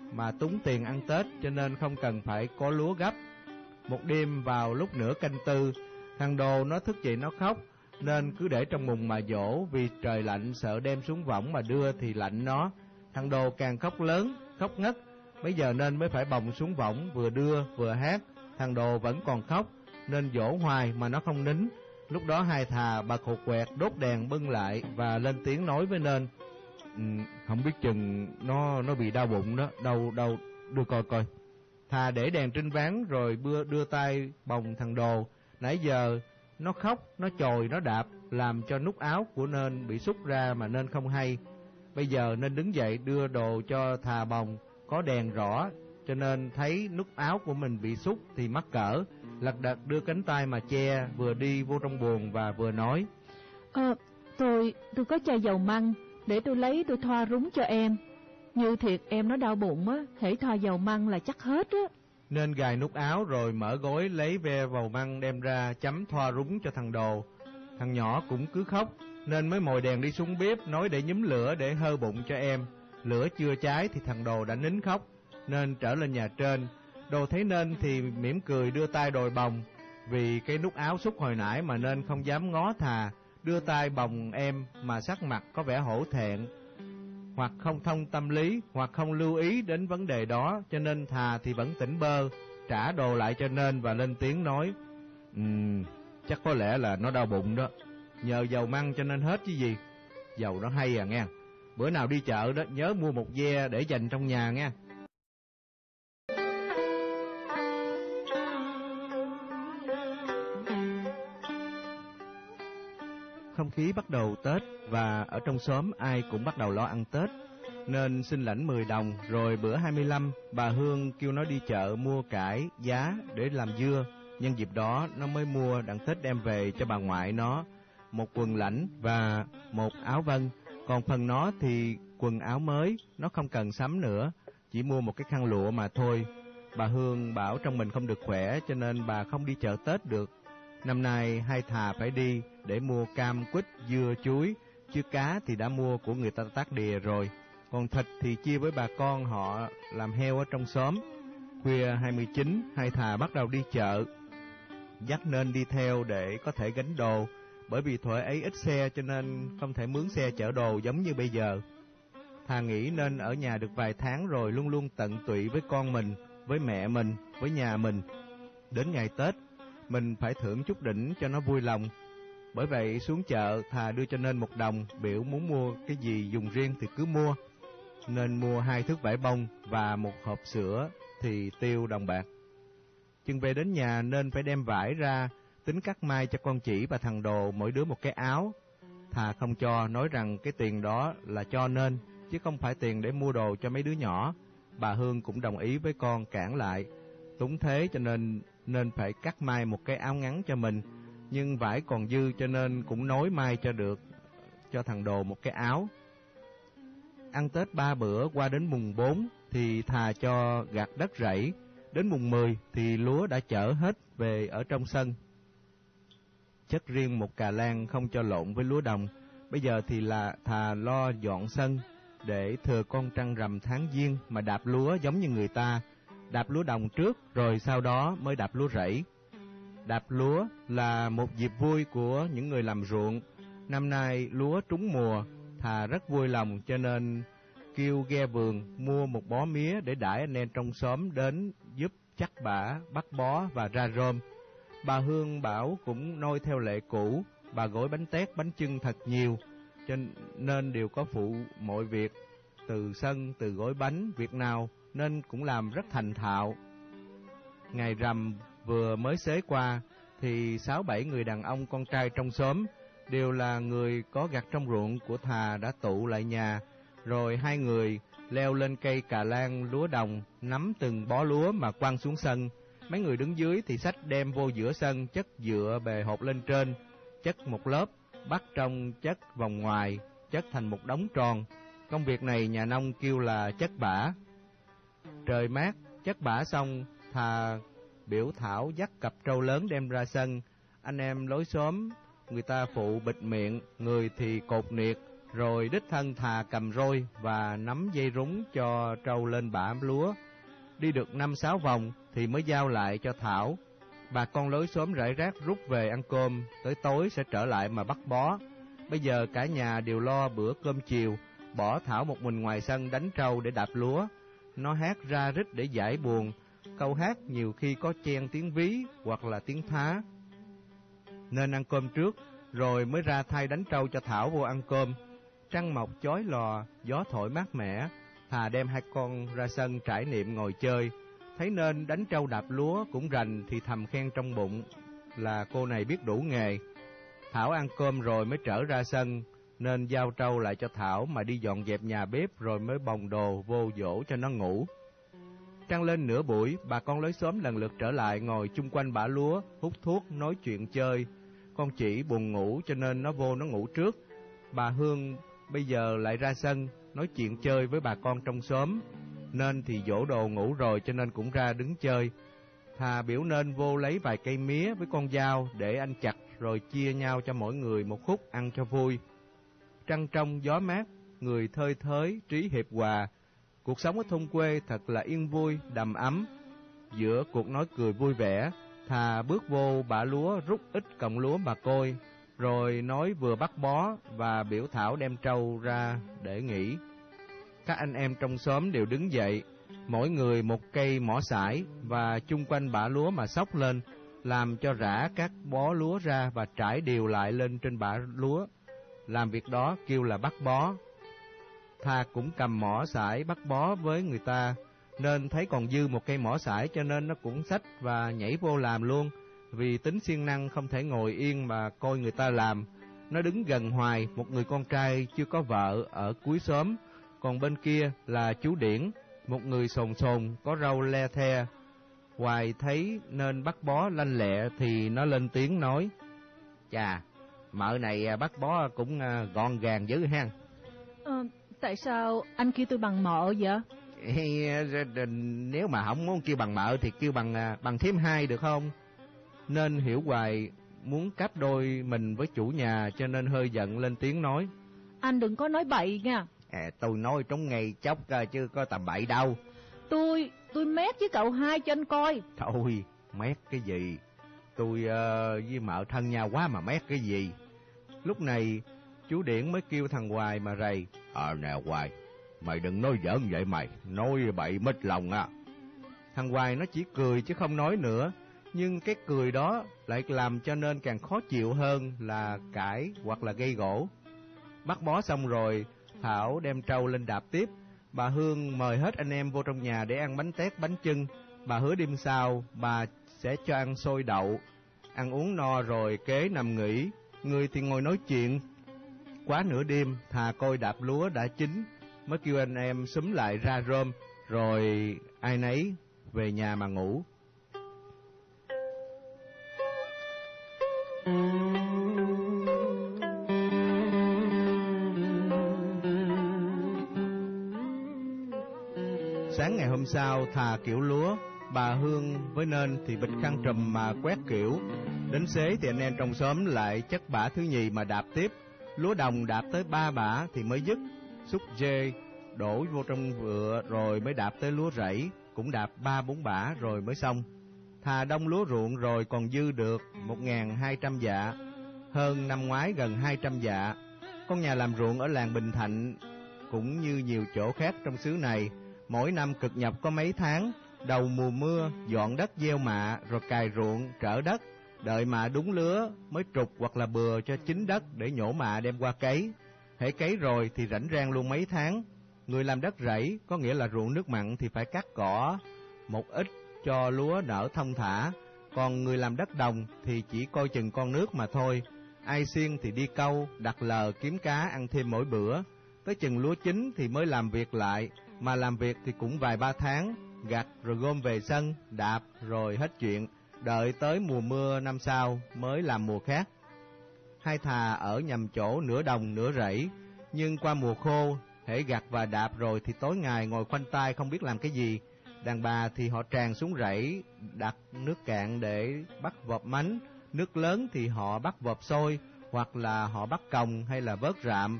Speaker 1: mà túng tiền ăn Tết, cho nên không cần phải có lúa gấp. Một đêm vào lúc nửa canh tư, thằng Đồ nó thức dậy nó khóc, nên cứ để trong mùng mà dỗ, vì trời lạnh sợ đem xuống võng mà đưa thì lạnh nó. Thằng Đồ càng khóc lớn, khóc ngất, bây giờ nên mới phải bồng xuống võng, vừa đưa vừa hát. Thằng Đồ vẫn còn khóc, nên dỗ hoài mà nó không nín. Lúc đó hai thà bà khột quẹt đốt đèn bưng lại và lên tiếng nói với nên: ừ, không biết chừng nó nó bị đau bụng đó, đâu đâu đưa coi coi. Thà để đèn trên ván rồi đưa, đưa tay bồng thằng Đồ. Nãy giờ nó khóc, nó chồi, nó đạp, làm cho nút áo của nên bị xúc ra mà nên không hay. Bây giờ nên đứng dậy đưa Đồ cho thà bồng, có đèn rõ, cho nên thấy nút áo của mình bị xúc thì mắc cỡ, lật đật đưa cánh tay mà che, vừa đi vô trong buồng và vừa nói:
Speaker 2: Ờ, tôi, tôi có chai dầu măng, để tôi lấy tôi thoa rúng cho em. Như thiệt em nó đau bụng á, hễ thoa dầu măng là chắc hết á.
Speaker 1: Nên gài nút áo rồi mở gối lấy ve vầu măng đem ra chấm thoa rúng cho thằng Đồ. Thằng nhỏ cũng cứ khóc, nên mới mồi đèn đi xuống bếp nói để nhúm lửa để hơ bụng cho em. Lửa chưa cháy thì thằng Đồ đã nín khóc, nên trở lên nhà trên. Đồ thấy nên thì mỉm cười đưa tay đòi bồng, vì cái nút áo xúc hồi nãy mà nên không dám ngó thà, đưa tay bồng em mà sắc mặt có vẻ hổ thẹn, hoặc không thông tâm lý, hoặc không lưu ý đến vấn đề đó, cho nên thà thì vẫn tỉnh bơ, trả Đồ lại cho nên và lên tiếng nói: Ừm, chắc có lẽ là nó đau bụng đó, nhờ dầu măng cho nên hết chứ gì. Dầu nó hay à nghe, bữa nào đi chợ đó nhớ mua một ve để dành trong nhà nghe. Không khí bắt đầu Tết và ở trong xóm ai cũng bắt đầu lo ăn Tết, nên xin lãnh mười đồng. Rồi bữa hai mươi lăm, bà Hương kêu nó đi chợ mua cải, giá để làm dưa. Nhân dịp đó nó mới mua đặng Tết đem về cho bà ngoại nó một quần lãnh và một áo vân. Còn phần nó thì quần áo mới, nó không cần sắm nữa, chỉ mua một cái khăn lụa mà thôi. Bà Hương bảo trong mình không được khỏe, cho nên bà không đi chợ Tết được. Năm nay hai thà phải đi để mua cam, quýt, dưa, chuối, chứ cá thì đã mua của người ta tác đìa rồi. Còn thịt thì chia với bà con họ làm heo ở trong xóm. Khuya hai mươi chín, hai thà bắt đầu đi chợ, dắt nên đi theo để có thể gánh đồ, bởi vì thuở ấy ít xe cho nên không thể mướn xe chở đồ giống như bây giờ. Thà nghĩ nên ở nhà được vài tháng rồi luôn luôn tận tụy với con mình, với mẹ mình, với nhà mình. Đến ngày Tết, mình phải thưởng chút đỉnh cho nó vui lòng. Bởi vậy xuống chợ thà đưa cho nên một đồng, biểu muốn mua cái gì dùng riêng thì cứ mua. Nên mua hai thước vải bông và một hộp sữa thì tiêu đồng bạc. Chừng về đến nhà nên phải đem vải ra, tính cắt may cho con Chỉ và thằng Đồ mỗi đứa một cái áo. Thà không cho, nói rằng cái tiền đó là cho nên, chứ không phải tiền để mua đồ cho mấy đứa nhỏ. Bà Hương cũng đồng ý với con, cản lại. Túng thế cho nên nên phải cắt may một cái áo ngắn cho mình, nhưng vải còn dư cho nên cũng nối may cho được cho thằng Đồ một cái áo. Ăn Tết ba bữa, qua đến mùng bốn thì thà cho gặt đất rẫy, đến mùng mười thì lúa đã chở hết về ở trong sân. Chất riêng một cà lan không cho lộn với lúa đồng. Bây giờ thì là thà lo dọn sân để thừa con trăng rằm tháng giêng mà đạp lúa giống như người ta, đạp lúa đồng trước rồi sau đó mới đạp lúa rẫy. Đạp lúa là một dịp vui của những người làm ruộng. Năm nay lúa trúng mùa, thà rất vui lòng cho nên kêu ghe vườn mua một bó mía để đãi anh em trong xóm đến giúp chắc bả, bắt bó và ra rơm. Bà Hương bảo cũng noi theo lệ cũ, bà gói bánh tét, bánh chưng thật nhiều, cho nên đều có phụ mọi việc, từ sân, từ gói bánh, việc nào nên cũng làm rất thành thạo. Ngày rằm vừa mới xế qua thì sáu bảy người đàn ông con trai trong xóm, đều là người có gặt trong ruộng của thà, đã tụ lại nhà, rồi hai người leo lên cây cà lan lúa đồng, nắm từng bó lúa mà quăng xuống sân. Mấy người đứng dưới thì xách đem vô giữa sân, chất dựa bề hột lên trên, chất một lớp, bắt trong chất vòng ngoài, chất thành một đống tròn. Công việc này nhà nông kêu là chất bã. Trời mát, chất bã xong, thà biểu Thảo dắt cặp trâu lớn đem ra sân. Anh em lối xóm, người ta phụ bịt miệng, người thì cột niệt, rồi đích thân thà cầm roi và nắm dây rúng cho trâu lên bả lúa. Đi được năm sáu vòng thì mới giao lại cho Thảo. Bà con lối xóm rải rác rút về ăn cơm, tới tối sẽ trở lại mà bắt bó. Bây giờ cả nhà đều lo bữa cơm chiều, bỏ Thảo một mình ngoài sân đánh trâu để đạp lúa. Nó hát ra rít để giải buồn, câu hát nhiều khi có chen tiếng ví hoặc là tiếng thá. Nên ăn cơm trước, rồi mới ra thay đánh trâu cho Thảo vô ăn cơm. Trăng mọc chói lò, gió thổi mát mẻ, thà đem hai con ra sân trải nghiệm ngồi chơi. Thấy nên đánh trâu đạp lúa cũng rành thì thầm khen trong bụng là cô này biết đủ nghề. Thảo ăn cơm rồi mới trở ra sân, nên giao trâu lại cho Thảo mà đi dọn dẹp nhà bếp rồi mới bồng đồ vô dỗ cho nó ngủ. Trăng lên nửa buổi, bà con lối xóm lần lượt trở lại ngồi chung quanh bả lúa, hút thuốc, nói chuyện chơi. Con chỉ buồn ngủ cho nên nó vô nó ngủ trước. Bà Hương bây giờ lại ra sân, nói chuyện chơi với bà con trong xóm. Nên thì dỗ đồ ngủ rồi cho nên cũng ra đứng chơi. Thà biểu nên vô lấy vài cây mía với con dao để anh chặt rồi chia nhau cho mỗi người một khúc ăn cho vui. Trăng trong gió mát, người thơi thới, trí hiệp hòa. Cuộc sống ở thôn quê thật là yên vui, đầm ấm. Giữa cuộc nói cười vui vẻ, Thà bước vô bả lúa rút ít cọng lúa mà côi, rồi nói vừa bắt bó và biểu Thảo đem trâu ra để nghỉ. Các anh em trong xóm đều đứng dậy, mỗi người một cây mỏ sải và chung quanh bả lúa mà xốc lên, làm cho rã các bó lúa ra và trải đều lại lên trên bả lúa. Làm việc đó kêu là bắt bó. Thà cũng cầm mỏ sải bắt bó với người ta, nên thấy còn dư một cây mỏ sải cho nên nó cũng xách và nhảy vô làm luôn. Vì tính siêng năng không thể ngồi yên mà coi người ta làm. Nó đứng gần Hoài, một người con trai chưa có vợ ở cuối xóm, còn bên kia là chú Điển, một người sồn sồn có râu le the. Hoài thấy nên bắt bó lanh lẹ thì nó lên tiếng nói: "Chà, mợ này bắt bó cũng gọn gàng dữ ha."
Speaker 2: Ờ, tại sao anh kêu tôi bằng mợ vậy?
Speaker 1: Nếu mà không muốn kêu bằng mợ thì kêu bằng bằng thím hai được không? Nên hiểu Hoài muốn cáp đôi mình với chủ nhà cho nên hơi giận lên tiếng nói:
Speaker 2: "Anh đừng có nói bậy nha."
Speaker 1: À, tôi nói trống ngay chốc chứ có tầm bậy đâu.
Speaker 2: Tôi, tôi mét với cậu hai cho anh coi.
Speaker 1: Thôi, mét cái gì? Tôi uh, với mợ thân nhau quá mà mét cái gì? Lúc này, chú Điển mới kêu thằng Hoài mà rầy: "Ờ nè Hoài, mày đừng nói giỡn vậy mày, nói bậy mít lòng à." Thằng Hoài nó chỉ cười chứ không nói nữa, nhưng cái cười đó lại làm cho nên càng khó chịu hơn là cãi hoặc là gây gổ. Bắt bó xong rồi, Thảo đem trâu lên đạp tiếp. Bà Hương mời hết anh em vô trong nhà để ăn bánh tét bánh chưng. Bà hứa đêm sau bà sẽ cho ăn xôi đậu. Ăn uống no rồi kế nằm nghỉ, người thì ngồi nói chuyện. Quá nửa đêm, Thà coi đạp lúa đã chín, mới kêu anh em xúm lại ra rơm, rồi ai nấy về nhà mà ngủ. Sáng ngày hôm sau, Thà kiểu lúa, bà Hương với nên thì bịch khăn trùm mà quét kiểu. Đến xế thì anh em trong xóm lại chất bả thứ nhì mà đạp tiếp. Lúa đồng đạp tới ba bả thì mới dứt. Xúc dê đổ vô trong vựa rồi mới đạp tới lúa rẫy, cũng đạp ba bốn bả rồi mới xong. Thà đông lúa ruộng rồi còn dư được một nghìn hai trăm dạ, hơn năm ngoái gần hai trăm dạ. Con nhà làm ruộng ở làng Bình Thạnh cũng như nhiều chỗ khác trong xứ này, mỗi năm cực nhọc có mấy tháng, đầu mùa mưa dọn đất gieo mạ rồi cày ruộng trở đất, đợi mạ đúng lứa mới trục hoặc là bừa cho chín đất để nhổ mạ đem qua cấy. Hễ cấy rồi thì rảnh rang luôn mấy tháng. Người làm đất rẫy, có nghĩa là ruộng nước mặn, thì phải cắt cỏ một ít cho lúa nở thông thả, còn người làm đất đồng thì chỉ coi chừng con nước mà thôi. Ai xiên thì đi câu, đặt lờ kiếm cá ăn thêm mỗi bữa. Tới chừng lúa chín thì mới làm việc lại, mà làm việc thì cũng vài ba tháng, gặt rồi gom về sân, đạp rồi hết chuyện, đợi tới mùa mưa năm sau mới làm mùa khác. Hai Thà ở nhầm chỗ nửa đồng nửa rẫy, nhưng qua mùa khô, hễ gặt và đạp rồi thì tối ngày ngồi khoanh tay không biết làm cái gì. Đàn bà thì họ tràn xuống rẫy đặt nước cạn để bắt vọp mánh, nước lớn thì họ bắt vọp xôi, hoặc là họ bắt còng hay là vớt rạm.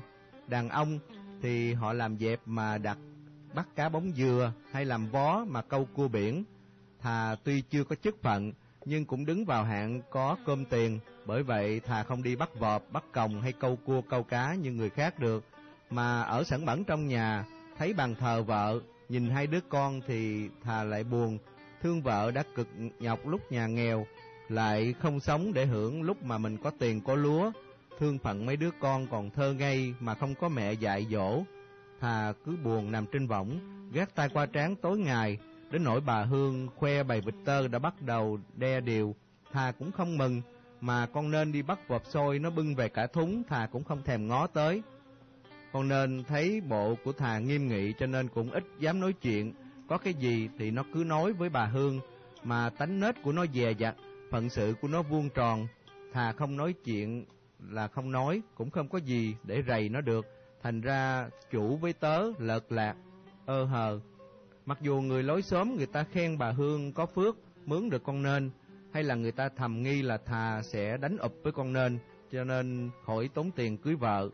Speaker 1: Đàn ông thì họ làm dẹp mà đặt bắt cá bóng dừa, hay làm vó mà câu cua biển. Thà tuy chưa có chức phận nhưng cũng đứng vào hạng có cơm tiền, bởi vậy thà không đi bắt vọp, bắt còng hay câu cua câu cá như người khác được, mà ở sẵn bẩn trong nhà, thấy bàn thờ vợ, nhìn hai đứa con thì thà lại buồn, thương vợ đã cực nhọc lúc nhà nghèo, lại không sống để hưởng lúc mà mình có tiền có lúa, thương phận mấy đứa con còn thơ ngây mà không có mẹ dạy dỗ. Thà cứ buồn nằm trên võng, gác tay qua trán tối ngày, đến nỗi bà Hương khoe bầy vịt tơ đã bắt đầu đe điều, thà cũng không mừng, mà con nên đi bắt vọp xôi nó bưng về cả thúng, thà cũng không thèm ngó tới. Con nên thấy bộ của thà nghiêm nghị cho nên cũng ít dám nói chuyện, có cái gì thì nó cứ nói với bà Hương, mà tánh nết của nó dè dặt, phận sự của nó vuông tròn, thà không nói chuyện là không nói, cũng không có gì để rầy nó được, thành ra chủ với tớ lợt lạc, ơ hờ. Mặc dù người lối xóm người ta khen bà Hương có phước, mướn được con nên, hay là người ta thầm nghi là thà sẽ đánh ụp với con nên, cho nên khỏi tốn tiền cưới vợ.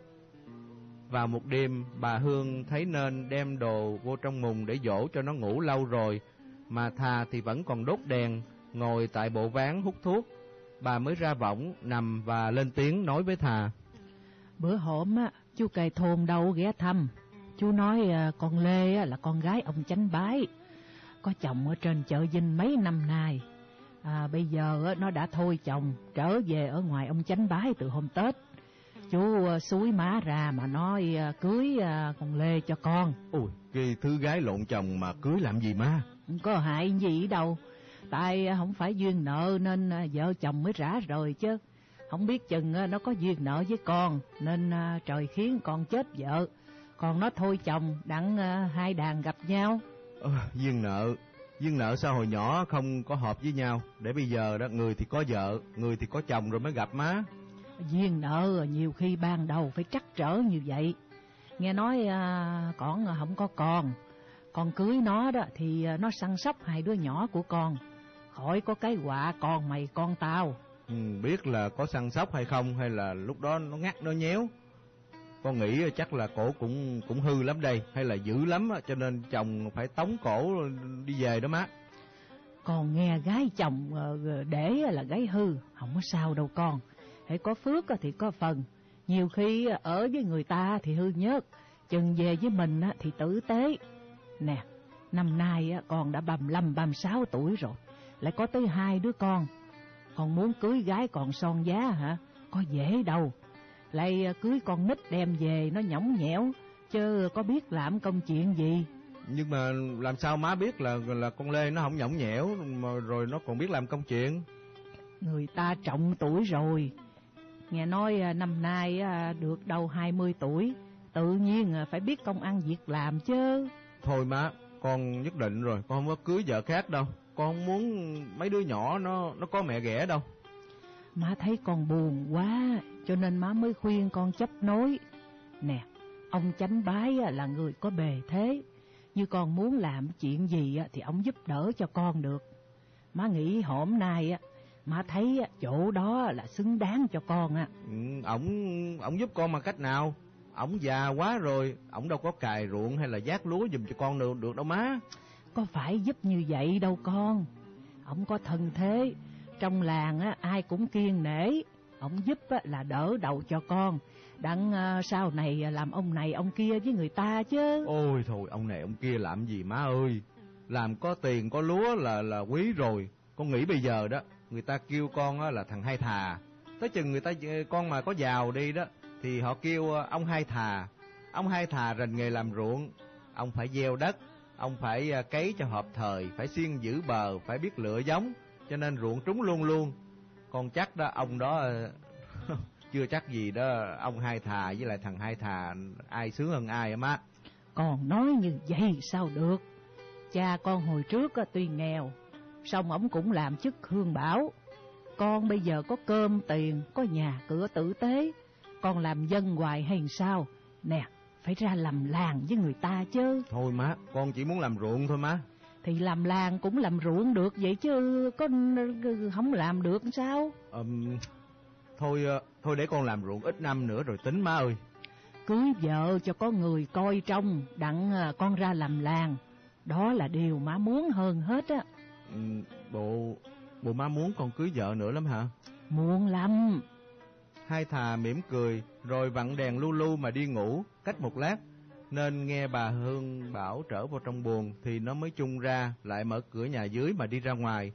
Speaker 1: Vào một đêm, bà Hương thấy nên đem đồ vô trong mùng để dỗ cho nó ngủ lâu rồi, mà thà thì vẫn còn đốt đèn, ngồi tại bộ ván hút thuốc. Bà mới ra võng, nằm và lên tiếng nói với thà.
Speaker 2: Bữa hổm á, chú Cày Thôn đâu ghé thăm. Chú nói con Lê là con gái ông Chánh Bái, có chồng ở trên chợ Vinh mấy năm nay. À, bây giờ nó đã thôi chồng, trở về ở ngoài ông Chánh Bái từ hôm Tết. Chú xúi má ra mà nói cưới con Lê cho con.
Speaker 1: Ôi, cái thứ gái lộn chồng mà cưới làm gì má?
Speaker 2: Không có hại gì đâu, tại không phải duyên nợ nên vợ chồng mới rã rời chứ. Không biết chừng nó có duyên nợ với con, nên trời khiến con chết vợ, còn nó thôi chồng, đặng hai đàn gặp nhau.
Speaker 1: Ờ, duyên nợ, duyên nợ sao hồi nhỏ không có hợp với nhau, để bây giờ đó người thì có vợ, người thì có chồng rồi mới gặp má.
Speaker 2: Duyên nợ nhiều khi ban đầu phải trắc trở như vậy. Nghe nói à, con không có con, con cưới nó đó thì nó săn sóc hai đứa nhỏ của con, khỏi có cái họa con mày con tao.
Speaker 1: Ừ, biết là có săn sóc hay không, hay là lúc đó nó ngắt nó nhéo. Con nghĩ chắc là cổ cũng cũng hư lắm đây, hay là dữ lắm cho nên chồng phải tống cổ đi về đó má.
Speaker 2: Con nghe gái chồng để là gái hư, không có sao đâu con. Hãy có phước thì có phần, nhiều khi ở với người ta thì hư nhớt, chừng về với mình thì tử tế. Nè, năm nay con đã ba mươi lăm, ba mươi sáu tuổi rồi, lại có tới hai đứa con. Con muốn cưới gái còn son giá hả? Có dễ đâu. Lại cưới con nít đem về nó nhõng nhẽo, chứ có biết làm công chuyện gì.
Speaker 1: Nhưng mà làm sao má biết là là con Lê nó không nhõng nhẽo mà rồi nó còn biết làm công chuyện?
Speaker 2: Người ta trọng tuổi rồi. Nghe nói năm nay được đâu hai mươi tuổi, tự nhiên phải biết công ăn việc làm chứ.
Speaker 1: Thôi má, con nhất định rồi, con không có cưới vợ khác đâu. Con không muốn mấy đứa nhỏ nó nó có mẹ ghẻ đâu.
Speaker 2: Má thấy con buồn quá, cho nên má mới khuyên con chấp nối. Nè, ông Chánh Bái là người có bề thế, như con muốn làm chuyện gì thì ông giúp đỡ cho con được. Má nghĩ hôm nay má thấy chỗ đó là xứng đáng cho con á.
Speaker 1: Ừ, ổng ổng giúp con bằng cách nào? Ổng già quá rồi, ổng đâu có cày ruộng hay là vác lúa giùm cho con được, được đâu má.
Speaker 2: Có phải giúp như vậy đâu con. Ổng có thân thế, trong làng á, ai cũng kiêng nể. Ổng giúp á, là đỡ đầu cho con, đặng uh, sau này làm ông này ông kia với người ta chứ.
Speaker 1: Ôi thôi, ông này ông kia làm gì má ơi. Làm có tiền có lúa là là quý rồi. Con nghĩ bây giờ đó, người ta kêu con á, là thằng hai thà. Tới chừng người ta con mà có giàu đi đó thì họ kêu ông hai thà. Ông hai thà rành nghề làm ruộng, ông phải gieo đất, ông phải cấy cho hợp thời, phải xiên giữ bờ, phải biết lựa giống, cho nên ruộng trúng luôn luôn. Con chắc đó ông đó chưa chắc gì đó ông hai thà với lại thằng hai thà ai sướng hơn ai á má.
Speaker 2: Còn nói như vậy sao được. Cha con hồi trước tuy nghèo, song ổng cũng làm chức hương bảo. Con bây giờ có cơm tiền, có nhà cửa tử tế, con làm dân hoài hay sao? Nè, phải ra làm làng với người ta chứ.
Speaker 1: Thôi má, con chỉ muốn làm ruộng thôi má.
Speaker 2: Thì làm làng cũng làm ruộng được vậy chứ, có không làm được sao?
Speaker 1: Um, thôi thôi để con làm ruộng ít năm nữa rồi tính má ơi.
Speaker 2: cưới vợ cho có người coi trông, đặng con ra làm làng. Đó là điều má muốn hơn hết á.
Speaker 1: Ừ, bộ bộ má muốn con cưới vợ nữa lắm hả?
Speaker 2: Muốn lắm.
Speaker 1: Hai thà mỉm cười rồi vặn đèn lu lu mà đi ngủ. Cách một lát nên nghe bà Hương bảo trở vào trong buồng thì nó mới chung ra, lại mở cửa nhà dưới mà đi ra ngoài.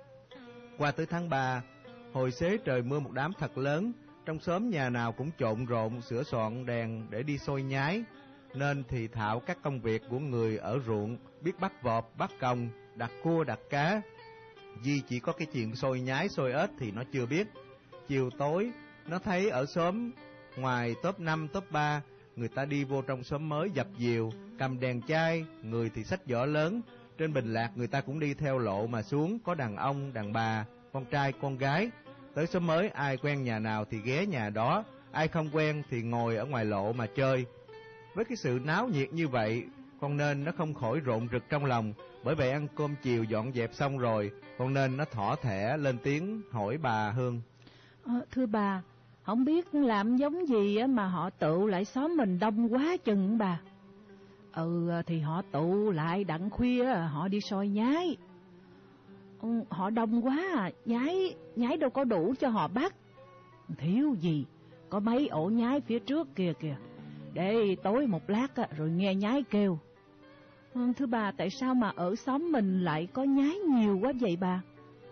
Speaker 1: Qua tới tháng ba, hồi xế trời mưa một đám thật lớn, trong xóm nhà nào cũng trộn rộn sửa soạn đèn để đi xôi nhái, nên thì thạo các công việc của người ở ruộng, biết bắt vọt, bắt còng, đặt cua, đặt cá. Duy chỉ có cái chuyện xôi nhái, xôi ếch thì nó chưa biết. Chiều tối, nó thấy ở xóm ngoài top năm, top ba, người ta đi vô trong xóm mới dập dìu, cầm đèn chai, người thì xách giỏ lớn. Trên Bình Lạc người ta cũng đi theo lộ mà xuống, có đàn ông, đàn bà, con trai, con gái. Tới xóm mới ai quen nhà nào thì ghé nhà đó, ai không quen thì ngồi ở ngoài lộ mà chơi. Với cái sự náo nhiệt như vậy, con nên nó không khỏi rộn rực trong lòng. Bởi vậy ăn cơm chiều dọn dẹp xong rồi, con nên nó thỏ thẻ lên tiếng hỏi bà Hương.
Speaker 2: À, thưa bà, không biết làm giống gì mà họ tụ lại xóm mình đông quá chừng bà. Ừ thì họ tụ lại đặng khuya họ đi soi nhái. Ừ, họ đông quá à, nhái, nhái đâu có đủ cho họ bắt. Thiếu gì, có mấy ổ nhái phía trước kìa kìa, để tối một lát rồi nghe nhái kêu. Ừ, thưa bà, tại sao mà ở xóm mình lại có nhái nhiều quá vậy bà?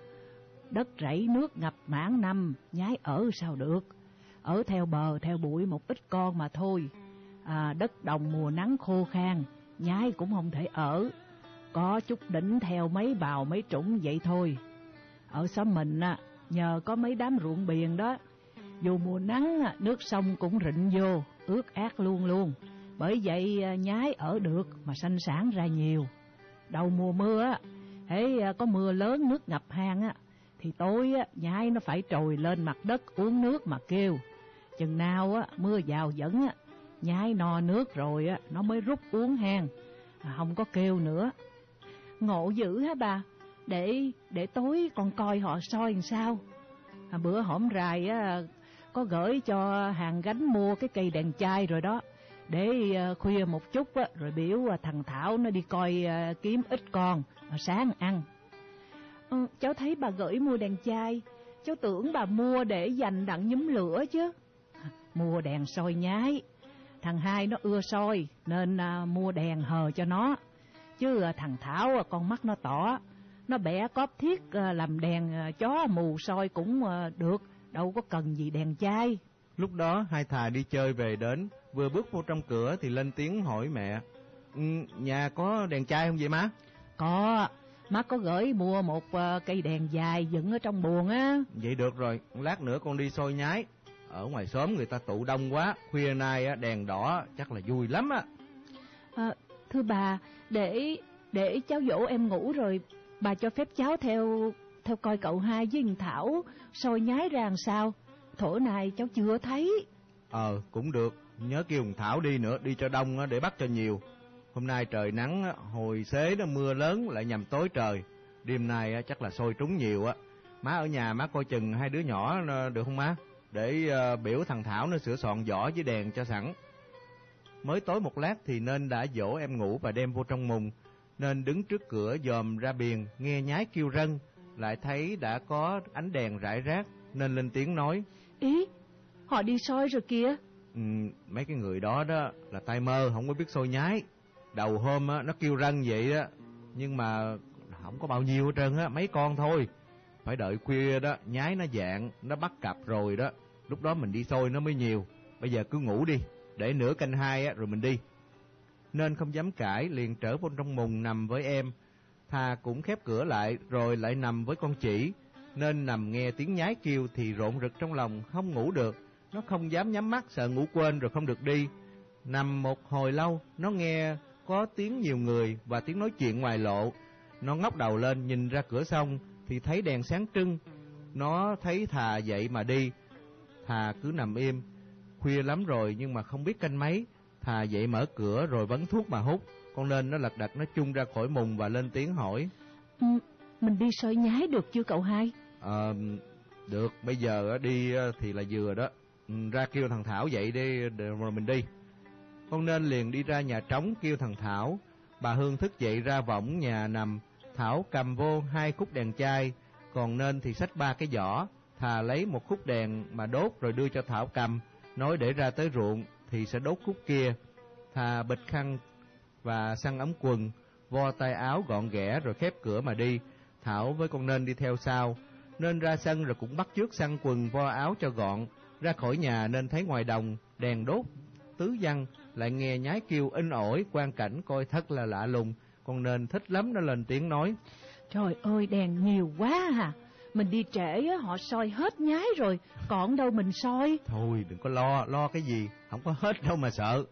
Speaker 2: Đất rẫy nước ngập mãn năm, nhái ở sao được. Ở theo bờ, theo bụi một ít con mà thôi. À, đất đồng mùa nắng khô khan, nhái cũng không thể ở. Có chút đỉnh theo mấy bào mấy trũng vậy thôi. Ở xóm mình á, nhờ có mấy đám ruộng biển đó, dù mùa nắng nước sông cũng rịn vô, ướt át luôn luôn. Bởi vậy nhái ở được mà sanh sản ra nhiều. Đầu mùa mưa á, hễ có mưa lớn nước ngập hang á, thì tối á, nhái nó phải trồi lên mặt đất uống nước mà kêu. Chừng nào á, mưa vào dẫn á, nhái no nước rồi á, nó mới rút uống hang, à, không có kêu nữa. Ngộ dữ hả bà? Để để tối con coi họ soi làm sao. À, bữa hổm rày á, có gửi cho hàng gánh mua cái cây đèn chai rồi đó. Để uh, khuya một chút á, rồi biểu uh, thằng Thảo nó đi coi uh, kiếm ít con, uh, sáng ăn. Ừ, cháu thấy bà gửi mua đèn chai, cháu tưởng bà mua để dành đặng nhúm lửa chứ. Mua đèn soi nhái, thằng hai nó ưa soi nên uh, mua đèn hờ cho nó. Chứ uh, thằng Thảo uh, con mắt nó tỏ, nó bẻ cóp thiết uh, làm đèn uh, chó mù soi cũng uh, được, đâu có cần gì đèn chai.
Speaker 1: Lúc đó hai thà đi chơi về đến, vừa bước vô trong cửa thì lên tiếng hỏi mẹ. Ừ, nhà có đèn chai không vậy má?
Speaker 2: Có, má có gửi mua một uh, cây đèn dài dựng ở trong buồng á.
Speaker 1: Vậy được rồi, lát nữa con đi soi nhái. Ở ngoài xóm người ta tụ đông quá, khuya nay á, đèn đỏ chắc là vui lắm á.
Speaker 2: À, thưa bà, để để cháu dỗ em ngủ rồi, bà cho phép cháu theo theo coi cậu hai với thằng Thảo soi nhái ra làm sao. Thổ này cháu chưa thấy.
Speaker 1: Ờ, cũng được, nhớ kêu thằng Thảo đi nữa, đi cho đông á, để bắt cho nhiều. Hôm nay trời nắng á, hồi xế đó mưa lớn lại nhằm tối trời. Đêm nay á, chắc là sôi trúng nhiều á. Má ở nhà má coi chừng hai đứa nhỏ được không má? Để uh, biểu thằng Thảo nó sửa soạn giỏ với đèn cho sẵn. Mới tối một lát thì nên đã dỗ em ngủ và đem vô trong mùng. Nên đứng trước cửa dòm ra biền, nghe nhái kêu rân, lại thấy đã có ánh đèn rải rác, nên lên tiếng nói.
Speaker 2: Ý, họ đi soi rồi kìa.
Speaker 1: Ừ, mấy cái người đó đó là tay mơ, không có biết soi nhái. Đầu hôm á, nó kêu rân vậy đó, nhưng mà không có bao nhiêu hết trơn á, mấy con thôi. Phải đợi khuya đó, nhái nó dạng, nó bắt cặp rồi đó, lúc đó mình đi soi nó mới nhiều. Bây giờ cứ ngủ đi, để nửa canh hai á, rồi mình đi. Nên không dám cãi, liền trở vô trong mùng nằm với em. Thà cũng khép cửa lại, rồi lại nằm với con chỉ. Nên nằm nghe tiếng nhái kêu thì rộn rực trong lòng, không ngủ được. Nó không dám nhắm mắt, sợ ngủ quên rồi không được đi. Nằm một hồi lâu, nó nghe có tiếng nhiều người và tiếng nói chuyện ngoài lộ. Nó ngóc đầu lên nhìn ra cửa sông thì thấy đèn sáng trưng. Nó thấy thà dậy mà đi. Thà cứ nằm im. Khuya lắm rồi nhưng mà không biết canh mấy. Thà dậy mở cửa rồi vấn thuốc mà hút. Con nên nó lật đật nó chung ra khỏi mùng và lên tiếng hỏi.
Speaker 2: Ừ, mình đi soi nhái được chưa cậu hai?
Speaker 1: Ờ, được, bây giờ đi thì là vừa đó. Ra kêu thằng Thảo dậy đi rồi mình đi. Con Nên liền đi ra nhà trống kêu thằng Thảo. Bà Hương thức dậy ra võng nhà nằm. Thảo cầm vô hai khúc đèn chai, còn Nên thì xách ba cái giỏ. Thà lấy một khúc đèn mà đốt rồi đưa cho Thảo cầm, nói để ra tới ruộng thì sẽ đốt khúc kia. Thà bịch khăn và xăng ống quần, vo tay áo gọn ghẽ rồi khép cửa mà đi. Thảo với con Nên đi theo sau. Nên ra sân rồi cũng bắt chước xăng quần vo áo cho gọn. Ra khỏi nhà Nên thấy ngoài đồng đèn đốt tứ văng, lại nghe nhái kêu in ỏi, quang cảnh coi thật là lạ lùng. Con Nên thích lắm, nó lên tiếng nói:
Speaker 2: Trời ơi, đèn nhiều quá à, mình đi trễ á, họ soi hết nhái rồi, còn đâu mình soi.
Speaker 1: Thôi đừng có lo, lo cái gì, không có hết đâu mà sợ.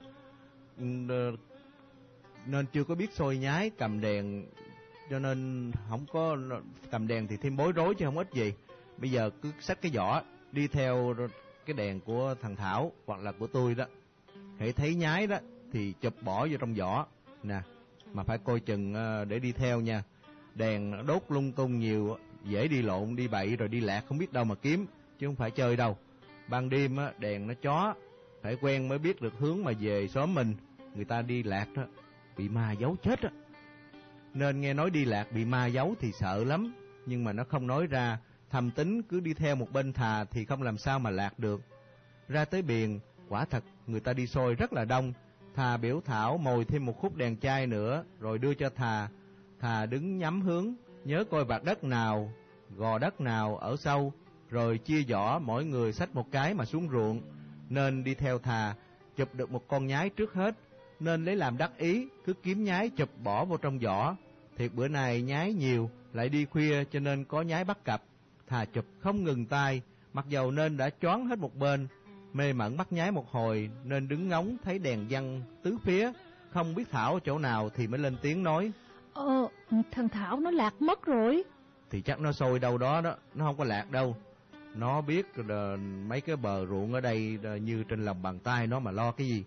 Speaker 1: Nên chưa có biết soi nhái, cầm đèn, cho nên không có cầm đèn thì thêm bối rối chứ không ít gì. Bây giờ cứ xách cái giỏ đi theo cái đèn của thằng Thảo hoặc là của tôi đó. Hễ thấy nhái đó thì chụp bỏ vô trong giỏ nè, mà phải coi chừng để đi theo nha. Đèn đốt lung tung nhiều, dễ đi lộn, đi bậy rồi đi lạc không biết đâu mà kiếm, chứ không phải chơi đâu. Ban đêm á, đèn nó chó, phải quen mới biết được hướng mà về xóm mình. Người ta đi lạc đó, bị ma giấu chết á. Nên nghe nói đi lạc bị ma giấu thì sợ lắm, nhưng mà nó không nói ra. Thầm tính cứ đi theo một bên Thà thì không làm sao mà lạc được. Ra tới biển, quả thật người ta đi soi rất là đông. Thà biểu Thảo mồi thêm một khúc đèn chai nữa rồi đưa cho Thà. Thà đứng nhắm hướng, nhớ coi vạt đất nào, gò đất nào ở sâu, rồi chia giỏ mỗi người xách một cái mà xuống ruộng. Nên đi theo Thà, chụp được một con nhái trước hết. Nên lấy làm đắc ý, cứ kiếm nhái chụp bỏ vô trong giỏ. Thiệt bữa nay nhái nhiều, lại đi khuya cho nên có nhái bắt cặp. Thà chụp không ngừng tay, mặc dầu Nên đã choáng hết một bên. Mê mẩn bắt nhái một hồi, Nên đứng ngóng thấy đèn văng tứ phía, không biết Thảo ở chỗ nào thì mới lên tiếng nói:
Speaker 2: Ờ, thằng Thảo nó lạc mất rồi.
Speaker 1: Thì chắc nó sôi đâu đó đó, nó không có lạc đâu. Nó biết mấy cái bờ ruộng ở đây như trên lòng bàn tay nó mà lo cái gì.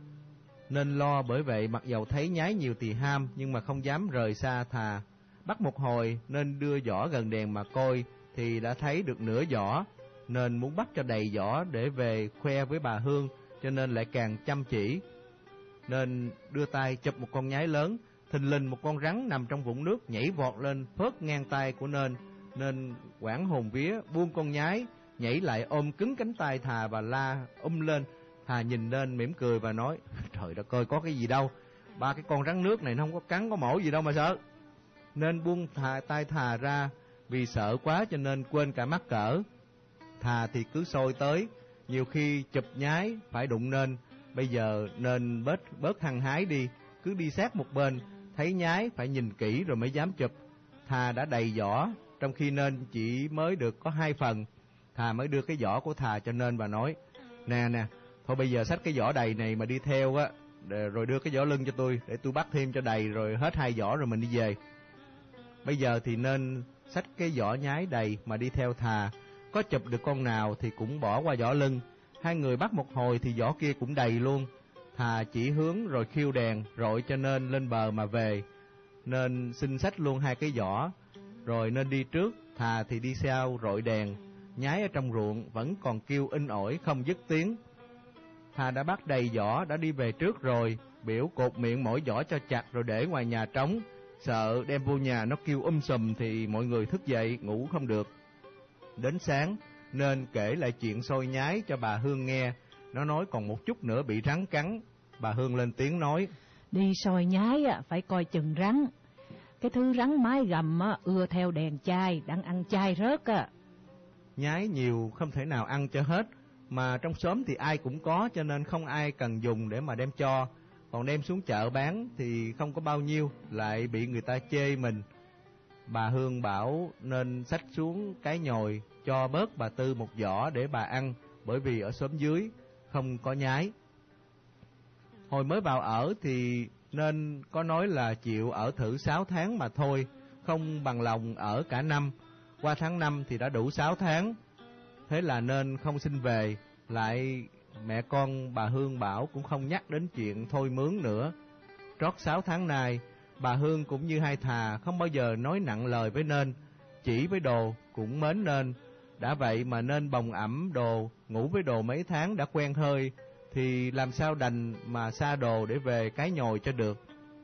Speaker 1: Nên lo bởi vậy mặc dầu thấy nhái nhiều tỳ ham, nhưng mà không dám rời xa Thà. Bắt một hồi Nên đưa giỏ gần đèn mà coi, thì đã thấy được nửa giỏ. Nên muốn bắt cho đầy giỏ để về khoe với bà Hương, cho nên lại càng chăm chỉ. Nên đưa tay chụp một con nhái lớn. Thình lình một con rắn nằm trong vũng nước nhảy vọt lên phớt ngang tay của Nên. Nên hoảng hồn vía buông con nhái, nhảy lại ôm cứng cánh tay Thà và la um lên. Thà nhìn Nên mỉm cười và nói: Trời đất ơi, có cái gì đâu, ba cái con rắn nước này nó không có cắn có mổ gì đâu mà sợ. Nên buông thà, tay Thà ra, vì sợ quá cho nên quên cả mắc cỡ. Thà thì cứ sôi tới, nhiều khi chụp nhái phải đụng Nên. Bây giờ Nên bớt bớt hăng hái đi, cứ đi sát một bên, thấy nhái phải nhìn kỹ rồi mới dám chụp. Thà đã đầy giỏ, trong khi Nên chỉ mới được có hai phần. Thà mới đưa cái giỏ của Thà cho Nên và nói: Nè nè, thôi bây giờ xách cái giỏ đầy này mà đi theo á, rồi đưa cái giỏ lưng cho tôi, để tôi bắt thêm cho đầy rồi hết hai giỏ rồi mình đi về. Bây giờ thì Nên xách cái giỏ nhái đầy mà đi theo Thà. Có chụp được con nào thì cũng bỏ qua giỏ lưng. Hai người bắt một hồi thì giỏ kia cũng đầy luôn. Thà chỉ hướng rồi khiêu đèn rọi cho Nên lên bờ mà về. Nên xin xách luôn hai cái giỏ, rồi Nên đi trước, Thà thì đi sau rọi đèn. Nhái ở trong ruộng vẫn còn kêu in ỏi không dứt tiếng. Thà đã bắt đầy giỏ đã đi về trước rồi, biểu cột miệng mỗi giỏ cho chặt rồi để ngoài nhà trống, sợ đem vô nhà nó kêu um sùm thì mọi người thức dậy ngủ không được. Đến sáng Nên kể lại chuyện soi nhái cho bà Hương nghe. Nó nói còn một chút nữa bị rắn cắn. Bà Hương lên tiếng nói:
Speaker 2: Đi soi nhái phải coi chừng rắn. Cái thứ rắn mái gầm ưa theo đèn chai, đang ăn chai rớt á.
Speaker 1: Nhái nhiều không thể nào ăn cho hết, mà trong xóm thì ai cũng có, cho nên không ai cần dùng để mà đem cho. Còn đem xuống chợ bán thì không có bao nhiêu, lại bị người ta chê mình. Bà Hương bảo nên xách xuống cái nhồi cho bớt bà Tư một giỏ để bà ăn, bởi vì ở xóm dưới không có nhái. Hồi mới vào ở thì nên có nói là chịu ở thử sáu tháng mà thôi, không bằng lòng ở cả năm. Qua tháng năm thì đã đủ sáu tháng. Thế là nên không xin về. Lại mẹ con bà Hương bảo cũng không nhắc đến chuyện thôi mướn nữa. Trót sáu tháng nay, bà Hương cũng như hai Thà không bao giờ nói nặng lời với Nên, chỉ với Đồ cũng mến Nên. Đã vậy mà Nên bồng ẵm Đồ, ngủ với Đồ mấy tháng đã quen hơi. thì làm sao đành mà sa đồ để về cái nhồi cho được.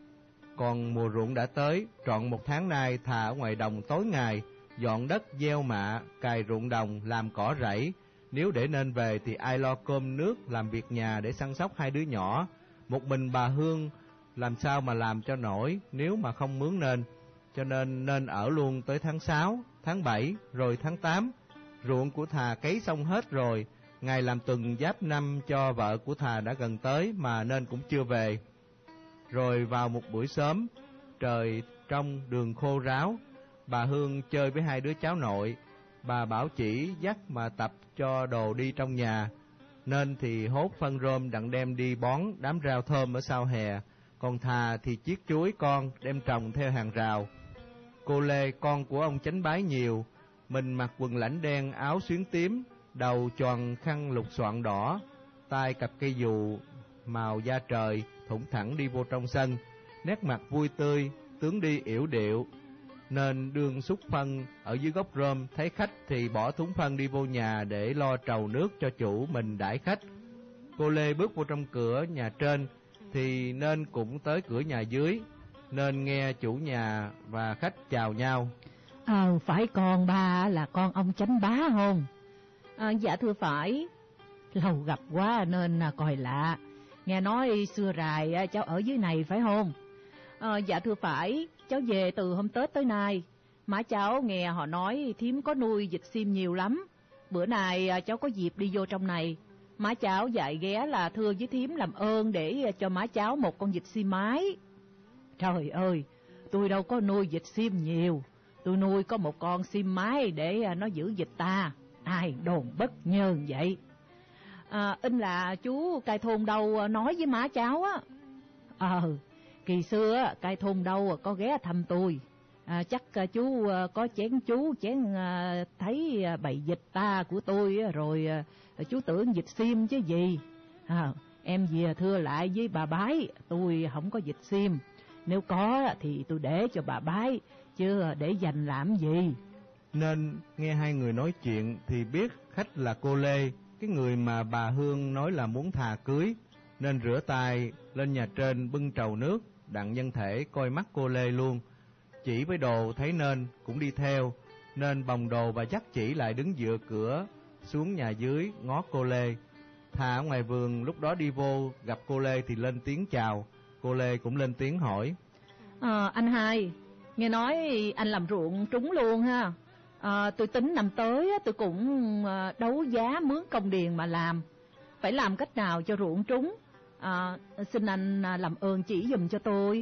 Speaker 1: Còn mùa ruộng đã tới, trọn một tháng nay thà ở ngoài đồng tối ngày, dọn đất, gieo mạ, cày ruộng đồng, làm cỏ rẫy. Nếu để nên về thì ai lo cơm nước, làm việc nhà để săn sóc hai đứa nhỏ. Một mình bà Hương làm sao mà làm cho nổi nếu mà không mướn nên. Cho nên nên ở luôn tới tháng sáu, tháng bảy, rồi tháng tám. Ruộng của thà cấy xong hết rồi, ngày làm tuần giáp năm cho vợ của thà đã gần tới mà nên cũng chưa về. Rồi vào một buổi sớm, trời trong đường khô ráo, bà Hương chơi với hai đứa cháu nội. Bà bảo chỉ dắt mà tập cho đồ đi trong nhà, nên thì hốt phân rơm đặng đem đi bón đám rau thơm ở sau hè. Còn thà thì chiết chuối con đem trồng theo hàng rào. Cô Lê, con của ông Chánh Bái nhiều, mình mặc quần lãnh đen, áo xuyến tím, đầu choàng khăn lục xoạn đỏ, tay cặp cây dù màu da trời, thủng thẳng đi vô trong sân, nét mặt vui tươi, tướng đi yểu điệu. Nên đương xúc phân ở dưới gốc rơm, thấy khách thì bỏ thúng phân đi vô nhà để lo trầu nước cho chủ mình đãi khách. Cô Lê bước vô trong cửa nhà trên thì nên cũng tới cửa nhà dưới, nên nghe chủ nhà và khách chào nhau.
Speaker 2: Ờ, phải con ba là con ông Chánh Bá không? À, dạ thưa phải. Lâu gặp quá nên coi lạ. Nghe nói xưa rài cháu ở dưới này phải không? À, dạ thưa phải, cháu về từ hôm Tết tới nay. Má cháu nghe họ nói thím có nuôi vịt sim nhiều lắm. Bữa nay cháu có dịp đi vô trong này. Má cháu dạy ghé là thưa với thím làm ơn để cho má cháu một con vịt sim mái. Trời ơi, tôi đâu có nuôi vịt sim nhiều. Tôi nuôi có một con sim mái để nó giữ vịt ta. Ai đồn bất nhơn vậy. À, in là chú cai thôn đâu nói với má cháu á. Ờ, kỳ xưa cai thôn đâu có ghé thăm tôi. À, chắc chú có chén chú chén thấy bầy vịt ta của tôi rồi chú tưởng vịt sim chứ gì. À, em về thưa lại với bà Bái, tôi không có vịt sim. Nếu có thì tôi để cho bà Bái, chứ để dành làm gì.
Speaker 1: Nên nghe hai người nói chuyện thì biết khách là cô Lê, cái người mà bà Hương nói là muốn thà cưới. Nên rửa tay lên nhà trên bưng trầu nước, đặng nhân thể coi mắt cô Lê luôn. Chỉ với đồ thấy nên cũng đi theo, nên bồng đồ và dắt chỉ lại đứng dựa cửa xuống nhà dưới ngó cô Lê. Thà ở ngoài vườn lúc đó đi vô gặp cô Lê thì lên tiếng chào. Cô Lê cũng lên tiếng hỏi.
Speaker 2: À, anh hai, nghe nói anh làm ruộng trúng luôn ha. À, tôi tính năm tới tôi cũng đấu giá mướn công điền mà làm. Phải làm cách nào cho ruộng trúng? À, xin anh làm ơn chỉ giùm cho tôi.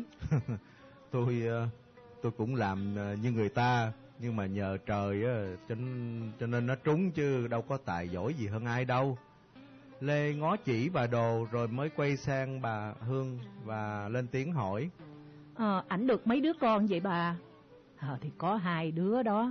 Speaker 1: tôi tôi cũng làm như người ta, nhưng mà nhờ trời cho, cho nên nó trúng chứ đâu có tài giỏi gì hơn ai đâu. Lê ngó chỉ bà đồ rồi mới quay sang bà Hương và lên tiếng hỏi.
Speaker 2: Ờ, ảnh được mấy đứa con vậy bà? Ờ, thì có hai đứa đó.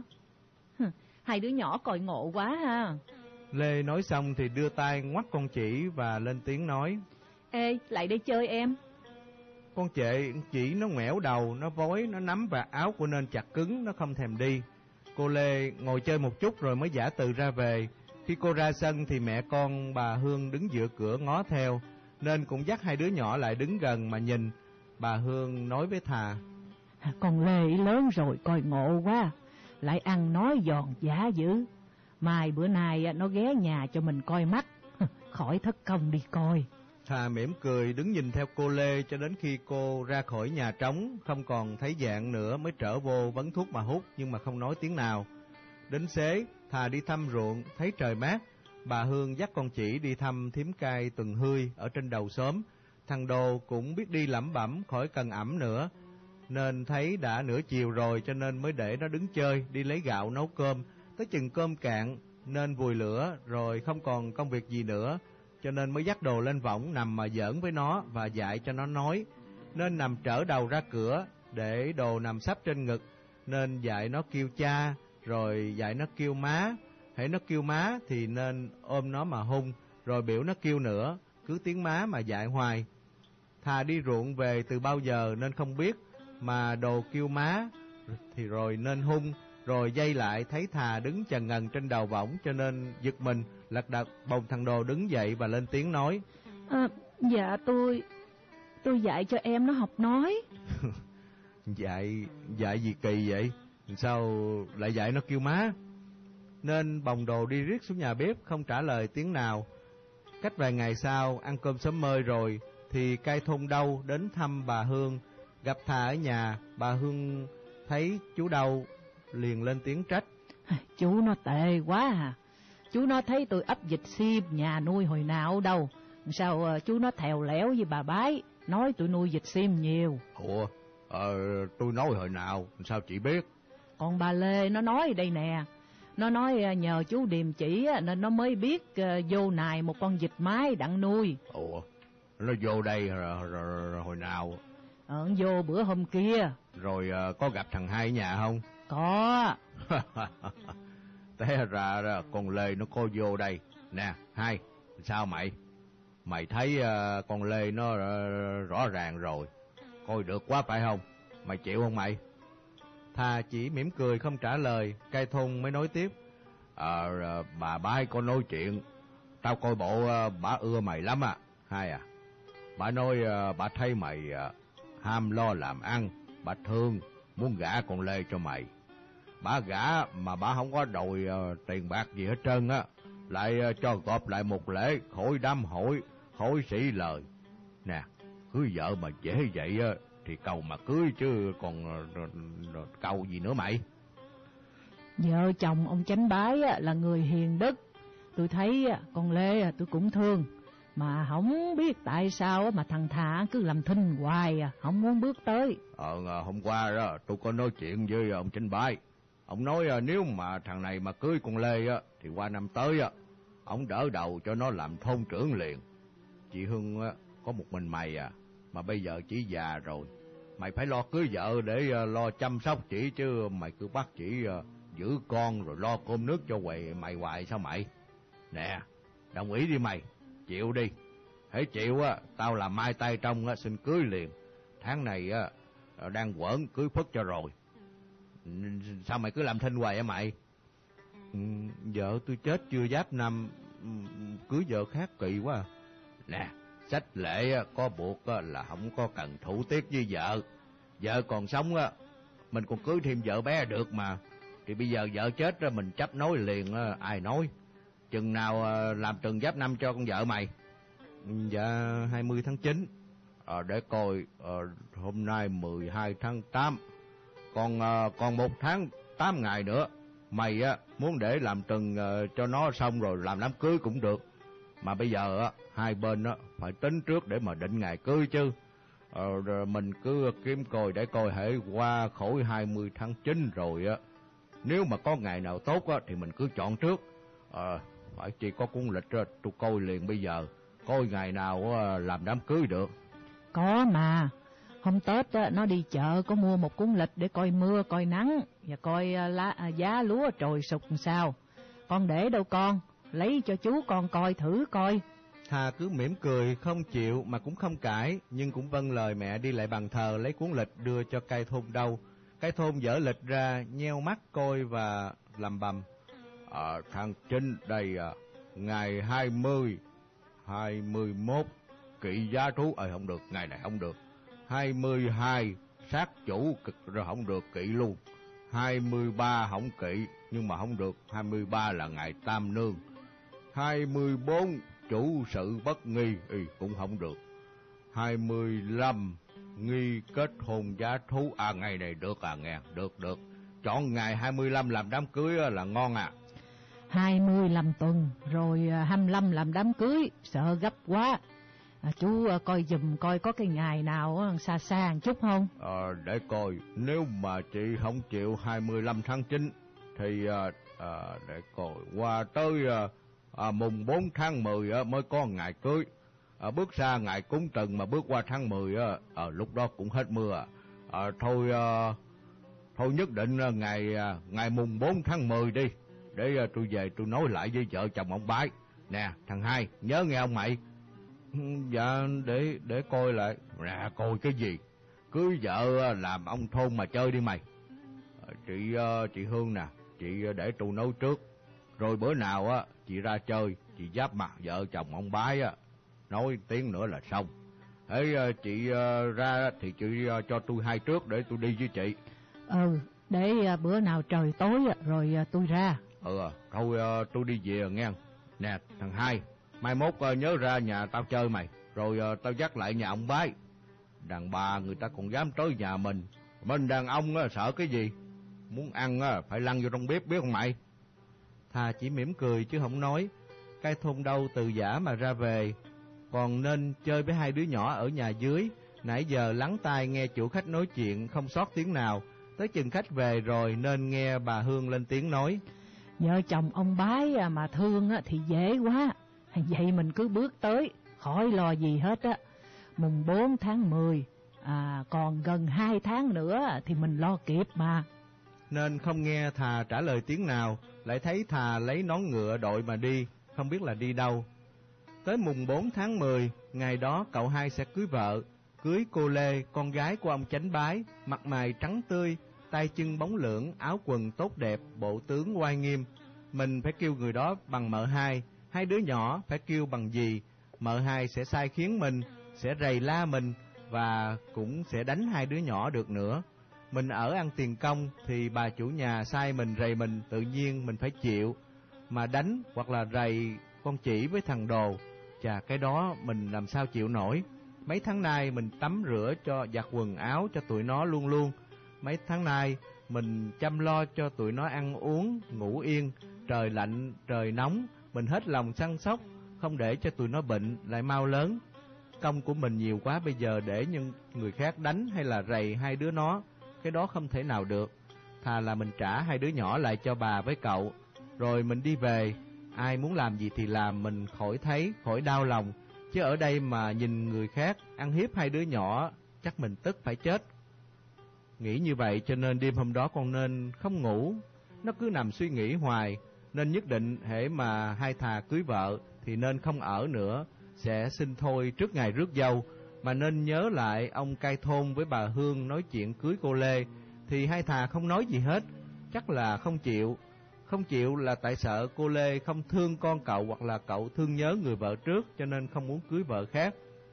Speaker 2: Hai đứa nhỏ còi ngộ quá ha.
Speaker 1: Lê nói xong thì đưa tay ngoắt con chỉ và lên tiếng nói.
Speaker 2: Ê, lại đây chơi em.
Speaker 1: Con chệ chỉ nó ngoẻo đầu, nó vối, nó nắm vạt áo của nên chặt cứng, nó không thèm đi. Cô Lê ngồi chơi một chút rồi mới giả từ ra về. Khi cô ra sân thì mẹ con bà Hương đứng dựa cửa ngó theo, nên cũng dắt hai đứa nhỏ lại đứng gần mà nhìn. Bà Hương nói với thà.
Speaker 2: Con Lê lớn rồi coi ngộ quá, lại ăn nói giòn giả dữ. Mai bữa nay nó ghé nhà cho mình coi mắt, khỏi thất công đi coi.
Speaker 1: Thà mỉm cười đứng nhìn theo cô Lê cho đến khi cô ra khỏi nhà trống, không còn thấy dạng nữa mới trở vô vấn thuốc mà hút, nhưng mà không nói tiếng nào. Đến xế, Thà đi thăm ruộng, thấy trời mát, bà Hương dắt con chỉ đi thăm thím cai Tuần Hươi ở trên đầu xóm. Thằng Đồ cũng biết đi lẩm bẩm khỏi cần ẩm nữa, nên thấy đã nửa chiều rồi cho nên mới để nó đứng chơi, đi lấy gạo nấu cơm. Tới chừng cơm cạn nên vùi lửa rồi không còn công việc gì nữa, cho nên mới dắt Đồ lên võng nằm mà giỡn với nó và dạy cho nó nói. Nên nằm trở đầu ra cửa để Đồ nằm sắp trên ngực, nên dạy nó kêu cha, rồi dạy nó kêu má. Hễ nó kêu má thì nên ôm nó mà hung, rồi biểu nó kêu nữa, cứ tiếng má mà dạy hoài. Thà đi ruộng về từ bao giờ nên không biết, mà Đồ kêu má thì rồi nên hung, rồi dây lại thấy Thà đứng chần ngần trên đầu võng cho nên giật mình, lật đật bồng thằng Đồ đứng dậy và lên tiếng nói.
Speaker 2: À, dạ tôi tôi dạy cho em nó học nói.
Speaker 1: Dạy dạy gì kỳ vậy? Sao lại dạy nó kêu má? Nên bồng đồ đi riết xuống nhà bếp, không trả lời tiếng nào. Cách vài ngày sau, ăn cơm sớm mơi rồi, thì cai thôn Đâu đến thăm bà Hương. Gặp Thà ở nhà, bà Hương thấy chú Đâu liền lên tiếng trách.
Speaker 2: Chú nó tệ quá à. Chú nó thấy tôi ấp vịt xiêm nhà nuôi hồi nào đâu. Sao chú nó thèo lẻo với bà Bái, nói tôi nuôi vịt xiêm nhiều.
Speaker 1: Ủa, ờ, tôi nói hồi nào, sao chị biết?
Speaker 2: Còn bà Lê nó nói đây nè. Nó nói nhờ chú Điềm chỉ nên nó mới biết vô nài một con vịt mái đặng nuôi.
Speaker 1: Ủa, nó vô đây rồi, rồi, rồi hồi nào?
Speaker 2: Ờ, vô bữa hôm kia.
Speaker 1: Rồi có gặp thằng Hai ở nhà không?
Speaker 2: Có.
Speaker 1: Té ra con Lê nó có vô đây. Nè, Hai, sao mày? Mày thấy uh, con Lê nó uh, rõ ràng rồi. Coi được quá phải không? Mày chịu không mày? Thà chỉ mỉm cười không trả lời. Cai thôn mới nói tiếp. Ờ, uh, bà Bái có nói chuyện. Tao coi bộ uh, bà ưa mày lắm à. Hai à, bà nói uh, bà thấy mày uh, ham lo làm ăn. Bà thương, muốn gả con Lê cho mày. Bà gả mà bà không có đòi uh, tiền bạc gì hết trơn á. Lại uh, cho gộp lại một lễ khỏi đám hỏi, khỏi sĩ lời. Nè, cưới vợ mà dễ vậy á thì cầu mà cưới chứ còn uh, cầu gì nữa mày.
Speaker 2: Vợ chồng ông Chánh Bái là người hiền đức. Tôi thấy con Lê tôi cũng thương. Mà không biết tại sao mà thằng Thà cứ làm thinh hoài à, không muốn bước tới.
Speaker 1: Ờ, hôm qua đó tôi có nói chuyện với ông Chánh Bái. Ông nói nếu mà thằng này mà cưới con Lê á thì qua năm tới á ông đỡ đầu cho nó làm thôn trưởng liền. Chị Hương á có một mình mày à, mà bây giờ chỉ già rồi. Mày phải lo cưới vợ để uh, lo chăm sóc chị, chứ mày cứ bắt chị uh, giữ con rồi lo cơm nước cho quầy mày hoài sao mày? Nè, đồng ý đi mày, chịu đi. Hễ chịu á, tao làm mai tay trong á, xin cưới liền. Tháng này á đang quẩn cưới phất cho rồi. Sao mày cứ làm thinh hoài á mày? Ừ, vợ tôi chết chưa giáp năm, cưới vợ khác kỳ quá à. Nè, sách lệ có buộc là không có cần thủ tiết với vợ. Vợ còn sống á, mình còn cưới thêm vợ bé được mà. Thì bây giờ vợ chết ra mình chấp nối liền, ai nói. Chừng nào làm trừng giáp năm cho con vợ mày? Dạ hai mươi tháng chín. À, để coi, à, hôm nay mười hai tháng tám. Còn à, còn một tháng tám ngày nữa. Mày á muốn để làm trừng à, cho nó xong rồi làm đám cưới cũng được. Mà bây giờ á hai bên á phải tính trước để mà định ngày cưới chứ. Ờ, rồi mình cứ kiếm coi để coi hễ qua khỏi hai mươi tháng chín rồi á, nếu mà có ngày nào tốt á thì mình cứ chọn trước. Ờ, phải chỉ có cuốn lịch á, tôi coi liền bây giờ, coi ngày nào á, làm đám cưới được.
Speaker 2: Có mà, hôm Tết á, nó đi chợ có mua một cuốn lịch để coi mưa, coi nắng và coi lá, giá lúa trồi sụp làm sao. Con để đâu con, lấy cho chú con coi thử coi.
Speaker 1: Thà cứ mỉm cười không chịu mà cũng không cãi, nhưng cũng vâng lời mẹ đi lại bàn thờ lấy cuốn lịch đưa cho Cai Thôn Đâu. Cai Thôn dở lịch ra, nheo mắt coi và lầm bầm. À, tháng chín đây à, ngày hai mươi, hai mươi mốt kỵ giá thú, ơi không được, ngày này không được. hai mươi hai sát chủ cực rồi không được, kỵ luôn. hai mươi ba không kỵ nhưng mà không được, hai mươi ba là ngày tam nương. hai mươi bốn chủ sự bất nghi, ý, cũng không được. hai mươi lăm nghi kết hôn giá thú, à ngày này được à nghe, được được. Chọn ngày hai mươi lăm làm đám cưới là ngon à.
Speaker 2: hai mươi làm tuần, rồi hai mươi lăm làm đám cưới, sợ gấp quá. À, chú coi giùm coi có cái ngày nào xa xa một chút không?
Speaker 1: Ờ, để coi, nếu mà chị không chịu hai mươi lăm tháng chín thì à, à, để coi qua tới à, à, mùng bốn tháng mười á, mới có ngày cưới. À, bước xa ngày cúng trần mà bước qua tháng mười á, à, lúc đó cũng hết mưa. À, thôi à, thôi nhất định à, ngày à, ngày mùng bốn tháng mười đi, để à, tôi về tôi nói lại với vợ chồng ông Bái. Nè thằng Hai, nhớ nghe ông mày. Dạ để để coi lại. Nè coi cái gì, cưới vợ làm ông thôn mà chơi đi mày. À, chị uh, chị Hương nè, chị để tôi nấu trước, rồi bữa nào á chị ra chơi chị giáp mặt vợ chồng ông Bái á,
Speaker 3: nói tiếng nữa là xong. Thế chị uh, ra thì chị uh, cho tôi hai trước để tôi đi với chị.
Speaker 2: Ừ, để uh, bữa nào trời tối rồi uh, tôi ra.
Speaker 3: Ừ, thôi uh, tôi đi về nghe. Nè thằng Hai, mai mốt uh, nhớ ra nhà tao chơi mày, rồi uh, tao dắt lại nhà ông Bái. Đàn bà người ta còn dám tới nhà mình, mình đàn ông uh, sợ cái gì? Muốn ăn uh, phải lăn vô trong bếp, biết không mày?
Speaker 1: Thà chỉ mỉm cười chứ không nói. Cái thôn đâu từ giả mà ra về, còn nên chơi với hai đứa nhỏ ở nhà dưới. Nãy giờ lắng tai nghe chủ khách nói chuyện không sót tiếng nào. Tới chừng khách về rồi nên nghe bà Hương lên tiếng nói:
Speaker 2: Vợ chồng ông Bái mà thương thì dễ quá, vậy mình cứ bước tới, khỏi lo gì hết á. Mùng bốn tháng mười, à, còn gần hai tháng nữa thì mình lo kịp mà.
Speaker 1: Nên không nghe Thà trả lời tiếng nào, lại thấy Thà lấy nón ngựa đội mà đi, không biết là đi đâu. Tới mùng bốn tháng mười, ngày đó cậu Hai sẽ cưới vợ, cưới cô Lê, con gái của ông Chánh Bái, mặt mày trắng tươi, tay chân bóng lưỡng, áo quần tốt đẹp, bộ tướng oai nghiêm. Mình phải kêu người đó bằng mợ Hai, hai đứa nhỏ phải kêu bằng dì. Mợ Hai sẽ sai khiến mình, sẽ rầy la mình và cũng sẽ đánh hai đứa nhỏ được nữa. Mình ở ăn tiền công thì bà chủ nhà sai mình rầy mình, tự nhiên mình phải chịu. Mà đánh hoặc là rầy con chỉ với thằng Đồ, chà cái đó mình làm sao chịu nổi. Mấy tháng nay mình tắm rửa cho giặt quần áo cho tụi nó luôn luôn. Mấy tháng nay mình chăm lo cho tụi nó ăn uống, ngủ yên. Trời lạnh, trời nóng, mình hết lòng săn sóc, không để cho tụi nó bệnh, lại mau lớn. Công của mình nhiều quá, bây giờ để những người khác đánh hay là rầy hai đứa nó, cái đó không thể nào được. Thà là mình trả hai đứa nhỏ lại cho bà với cậu, rồi mình đi về. Ai muốn làm gì thì làm, mình khỏi thấy, khỏi đau lòng. Chứ ở đây mà nhìn người khác ăn hiếp hai đứa nhỏ, chắc mình tức phải chết. Nghĩ như vậy cho nên đêm hôm đó con nên không ngủ. Nó cứ nằm suy nghĩ hoài. Nên nhất định hễ mà hai Thà cưới vợ thì nên không ở nữa, sẽ xin thôi trước ngày rước dâu. Mà nên nhớ lại ông cai thôn với bà Hương nói chuyện cưới cô Lê, thì hai Thà không nói gì hết. Chắc là không chịu. Không chịu là tại sợ cô Lê không thương con cậu, hoặc là cậu thương nhớ người vợ trước cho nên không muốn cưới vợ khác.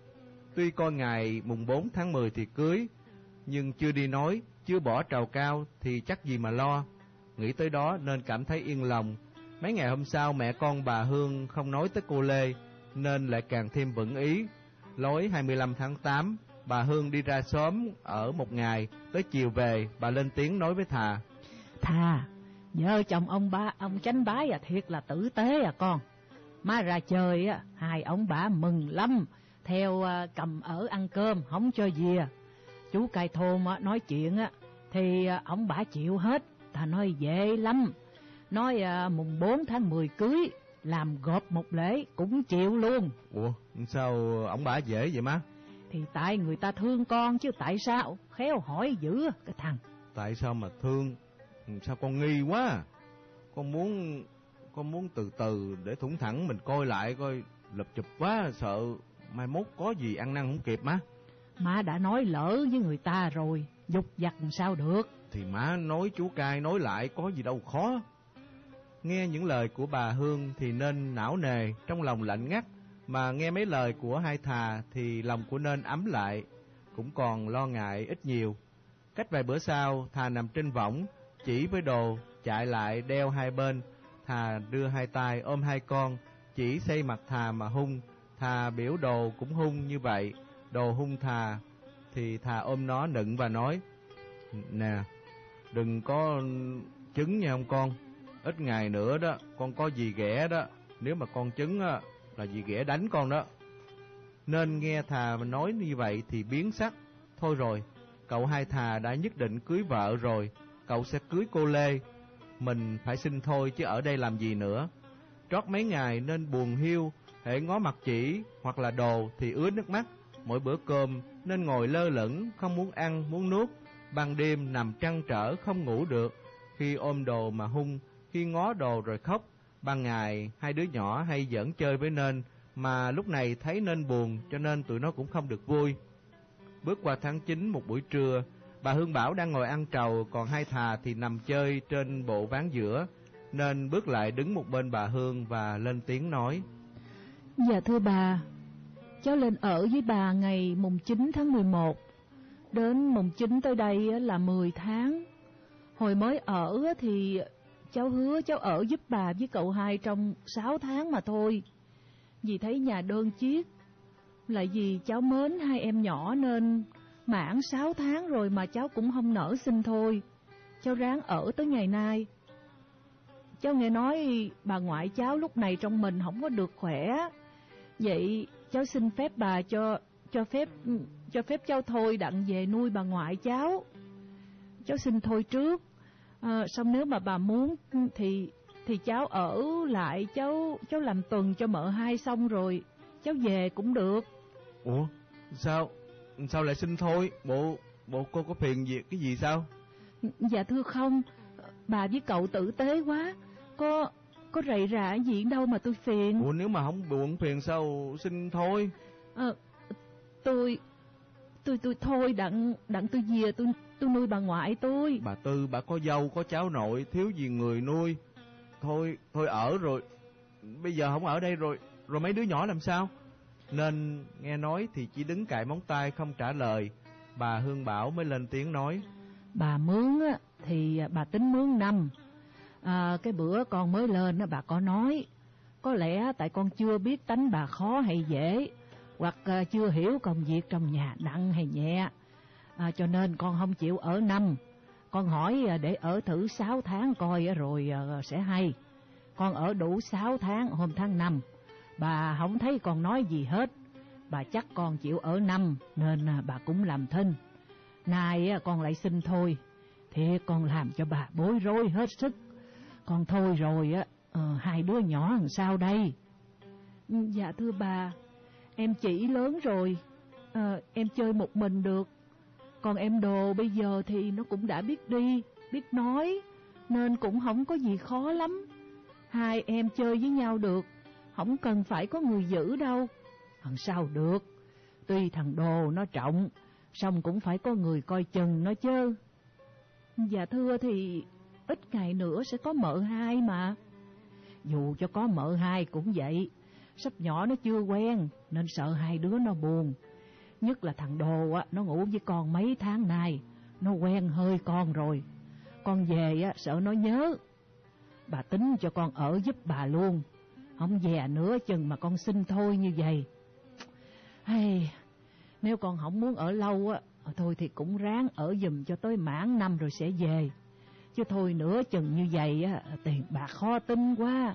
Speaker 1: Tuy coi ngày mùng bốn tháng mười thì cưới, nhưng chưa đi nói, chưa bỏ trầu cao thì chắc gì mà lo. Nghĩ tới đó nên cảm thấy yên lòng. Mấy ngày hôm sau mẹ con bà Hương không nói tới cô Lê, nên lại càng thêm vững ý. Lối hai mươi lăm tháng tám, bà Hương đi ra xóm ở một ngày, tới chiều về, bà lên tiếng nói với Thà:
Speaker 2: Thà, vợ chồng ông ba ông Chánh Bái à, thiệt là tử tế à con. Má ra chơi á, hai ông bà mừng lắm, theo uh, cầm ở ăn cơm, không cho dìa. Chú cai thôn á, nói chuyện á, thì uh, ông bà chịu hết. Thà nói dễ lắm, nói uh, mùng bốn tháng mười cưới, làm gộp một lễ cũng chịu luôn.
Speaker 1: Ủa, sao ông bà dễ vậy má?
Speaker 2: Thì tại người ta thương con chứ tại sao, khéo hỏi dữ cái thằng.
Speaker 1: Tại sao mà thương? Sao con nghi quá? Con muốn con muốn từ từ để thủng thẳng mình coi lại coi, lập chụp quá sợ mai mốt có gì ăn năn không kịp má.
Speaker 2: Má đã nói lỡ với người ta rồi, dục dặt sao được.
Speaker 1: Thì má nói chú cai nói lại có gì đâu khó. Nghe những lời của bà Hương thì nên não nề, trong lòng lạnh ngắt. Mà nghe mấy lời của hai Thà thì lòng của nên ấm lại, cũng còn lo ngại ít nhiều. Cách vài bữa sau, Thà nằm trên võng, chỉ với Đồ chạy lại đeo hai bên. Thà đưa hai tay ôm hai con, chỉ xây mặt Thà mà hung. Thà biểu Đồ cũng hung như vậy. Đồ hung Thà thì Thà ôm nó nựng và nói: Nè, đừng có chứng nha ông con. Ít ngày nữa đó, con có gì ghẻ đó, nếu mà con chứng á, là dì ghẻ đánh con đó. Nên nghe Thà nói như vậy thì biến sắc. Thôi rồi, cậu hai Thà đã nhất định cưới vợ rồi, cậu sẽ cưới cô Lê. Mình phải xin thôi chứ ở đây làm gì nữa. Trót mấy ngày nên buồn hiu, hễ ngó mặt chỉ hoặc là Đồ thì ứa nước mắt. Mỗi bữa cơm nên ngồi lơ lửng, không muốn ăn, muốn nuốt. Ban đêm nằm trăn trở không ngủ được, khi ôm Đồ mà hung, khi ngó Đồ rồi khóc. Ban ngày hai đứa nhỏ hay giỡn chơi với Nên, mà lúc này thấy Nên buồn cho nên tụi nó cũng không được vui. Bước qua tháng chín một buổi trưa, bà Hương bảo đang ngồi ăn trầu, còn hai Thà thì nằm chơi trên bộ ván giữa. Nên bước lại đứng một bên bà Hương và lên tiếng nói:
Speaker 2: Dạ thưa bà, cháu lên ở với bà ngày mùng chín tháng mười một. Đến mùng chín tới đây là mười tháng. Hồi mới ở thì cháu hứa cháu ở giúp bà với cậu hai trong sáu tháng mà thôi. Vì thấy nhà đơn chiếc, lại vì cháu mến hai em nhỏ nên mãn sáu tháng rồi mà cháu cũng không nỡ xin thôi. Cháu ráng ở tới ngày nay. Cháu nghe nói bà ngoại cháu lúc này trong mình không có được khỏe. Vậy cháu xin phép bà cho cho phép cho phép cháu thôi đặng về nuôi bà ngoại cháu. Cháu xin thôi trước. À, xong nếu mà bà muốn thì thì cháu ở lại, cháu cháu làm tuần cho mợ hai xong rồi cháu về cũng được.
Speaker 1: Ủa, sao sao lại xin thôi? Bộ bộ cô có phiền gì cái gì sao?
Speaker 2: Dạ thưa không, bà với cậu tử tế quá, có có rầy rà gì đâu mà tôi phiền.
Speaker 1: Ủa, nếu mà không buồn phiền sao xin thôi?
Speaker 2: À, tôi tôi tôi thôi đặng đặng tôi về tôi tôi nuôi bà ngoại tôi.
Speaker 1: Bà Tư bà có dâu có cháu nội, thiếu gì người nuôi. Thôi thôi ở rồi, bây giờ không ở đây rồi rồi mấy đứa nhỏ làm sao? Nên nghe nói thì chỉ đứng cài móng tay không trả lời. Bà Hương Bảo mới lên tiếng nói:
Speaker 2: Bà mướn á, thì bà tính mướn năm. À, cái bữa con mới lên á, bà có nói có lẽ tại con chưa biết tánh bà khó hay dễ, hoặc à, chưa hiểu công việc trong nhà nặng hay nhẹ, à, cho nên con không chịu ở năm. Con hỏi à, để ở thử sáu tháng coi à, rồi à, sẽ hay. Con ở đủ sáu tháng hôm tháng năm, bà không thấy con nói gì hết. Bà chắc con chịu ở năm nên à, bà cũng làm thinh. Nay à, con lại xin thôi, thiệt con làm cho bà bối rối hết sức. Con thôi rồi á, à, hai đứa nhỏ làm sao đây? Dạ thưa bà, em chỉ lớn rồi, à, em chơi một mình được. Còn em Đồ bây giờ thì nó cũng đã biết đi, biết nói, nên cũng không có gì khó lắm. Hai em chơi với nhau được, không cần phải có người giữ đâu. Làm sao được, tuy thằng Đồ nó trọng, xong cũng phải có người coi chừng nó chứ. Dạ thưa thì ít ngày nữa sẽ có mợ hai mà. Dù cho có mợ hai cũng vậy, sắp nhỏ nó chưa quen nên sợ hai đứa nó buồn. Nhất là thằng Đồ á, nó ngủ với con mấy tháng nay, nó quen hơi con rồi. Con về á, sợ nó nhớ. Bà tính cho con ở giúp bà luôn, không về nữa chừng mà con xin thôi như vậy. Hay, nếu con không muốn ở lâu á, thôi thì cũng ráng ở giùm cho tới mãn năm rồi sẽ về. Chứ thôi nữa chừng như vậy á, tiền bạc khó tính quá.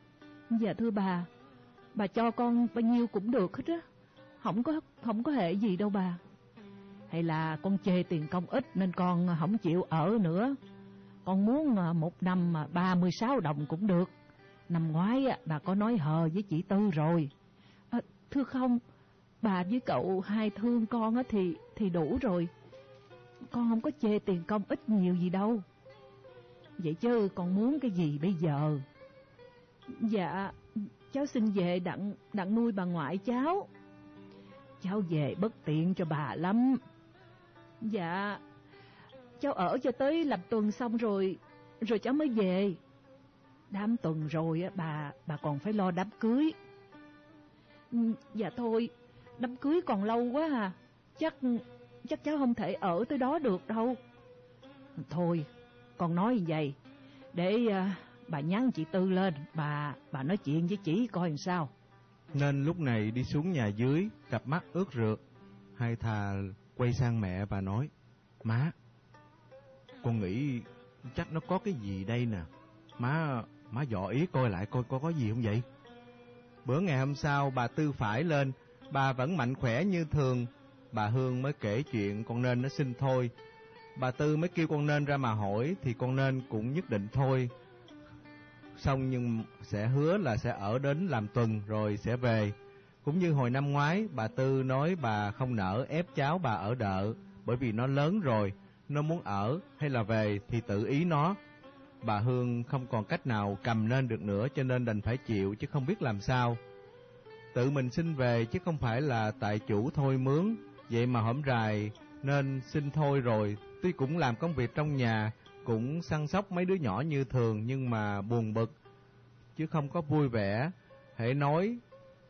Speaker 2: Dạ thưa bà, bà cho con bao nhiêu cũng được hết á, không có không có hệ gì đâu bà. Hay là con chê tiền công ít nên con không chịu ở nữa. Con muốn một năm mà ba mươi sáu đồng cũng được. Năm ngoái á, bà có nói hờ với chị Tư rồi. À, thưa không, bà với cậu hai thương con á thì thì đủ rồi. Con không có chê tiền công ít nhiều gì đâu. Vậy chứ con muốn cái gì bây giờ? Dạ, cháu xin về đặng đặng nuôi bà ngoại cháu. Cháu về bất tiện cho bà lắm. Dạ, cháu ở cho tới làm tuần xong rồi rồi cháu mới về. Đám tuần rồi á, bà bà còn phải lo đám cưới. Dạ thôi, đám cưới còn lâu quá à. Chắc chắc cháu không thể ở tới đó được đâu. Thôi, con nói như vậy, để uh, bà nhắn chị Tư lên, bà bà nói chuyện với chị coi làm sao.
Speaker 1: Nên lúc này đi xuống nhà dưới, cặp mắt ướt rượt, hai thà quay sang mẹ và nói: Má, con nghĩ chắc nó có cái gì đây nè. Má má dò ý coi lại coi có có gì không vậy. Bữa ngày hôm sau bà Tư phải lên, bà vẫn mạnh khỏe như thường. Bà Hương mới kể chuyện con Nên nó xin thôi. Bà Tư mới kêu con Nên ra mà hỏi, thì con Nên cũng nhất định thôi. Xong nhưng sẽ hứa là sẽ ở đến làm tuần rồi sẽ về. Cũng như hồi năm ngoái, bà Tư nói bà không nỡ ép cháu bà ở đợ, bởi vì nó lớn rồi, nó muốn ở hay là về thì tự ý nó. Bà Hương không còn cách nào cầm Nên được nữa, cho nên đành phải chịu chứ không biết làm sao. Tự mình xin về chứ không phải là tại chủ thôi mướn. Vậy mà hổm rày nên xin thôi rồi, tuy cũng làm công việc trong nhà, cũng săn sóc mấy đứa nhỏ như thường, nhưng mà buồn bực chứ không có vui vẻ. Hễ nói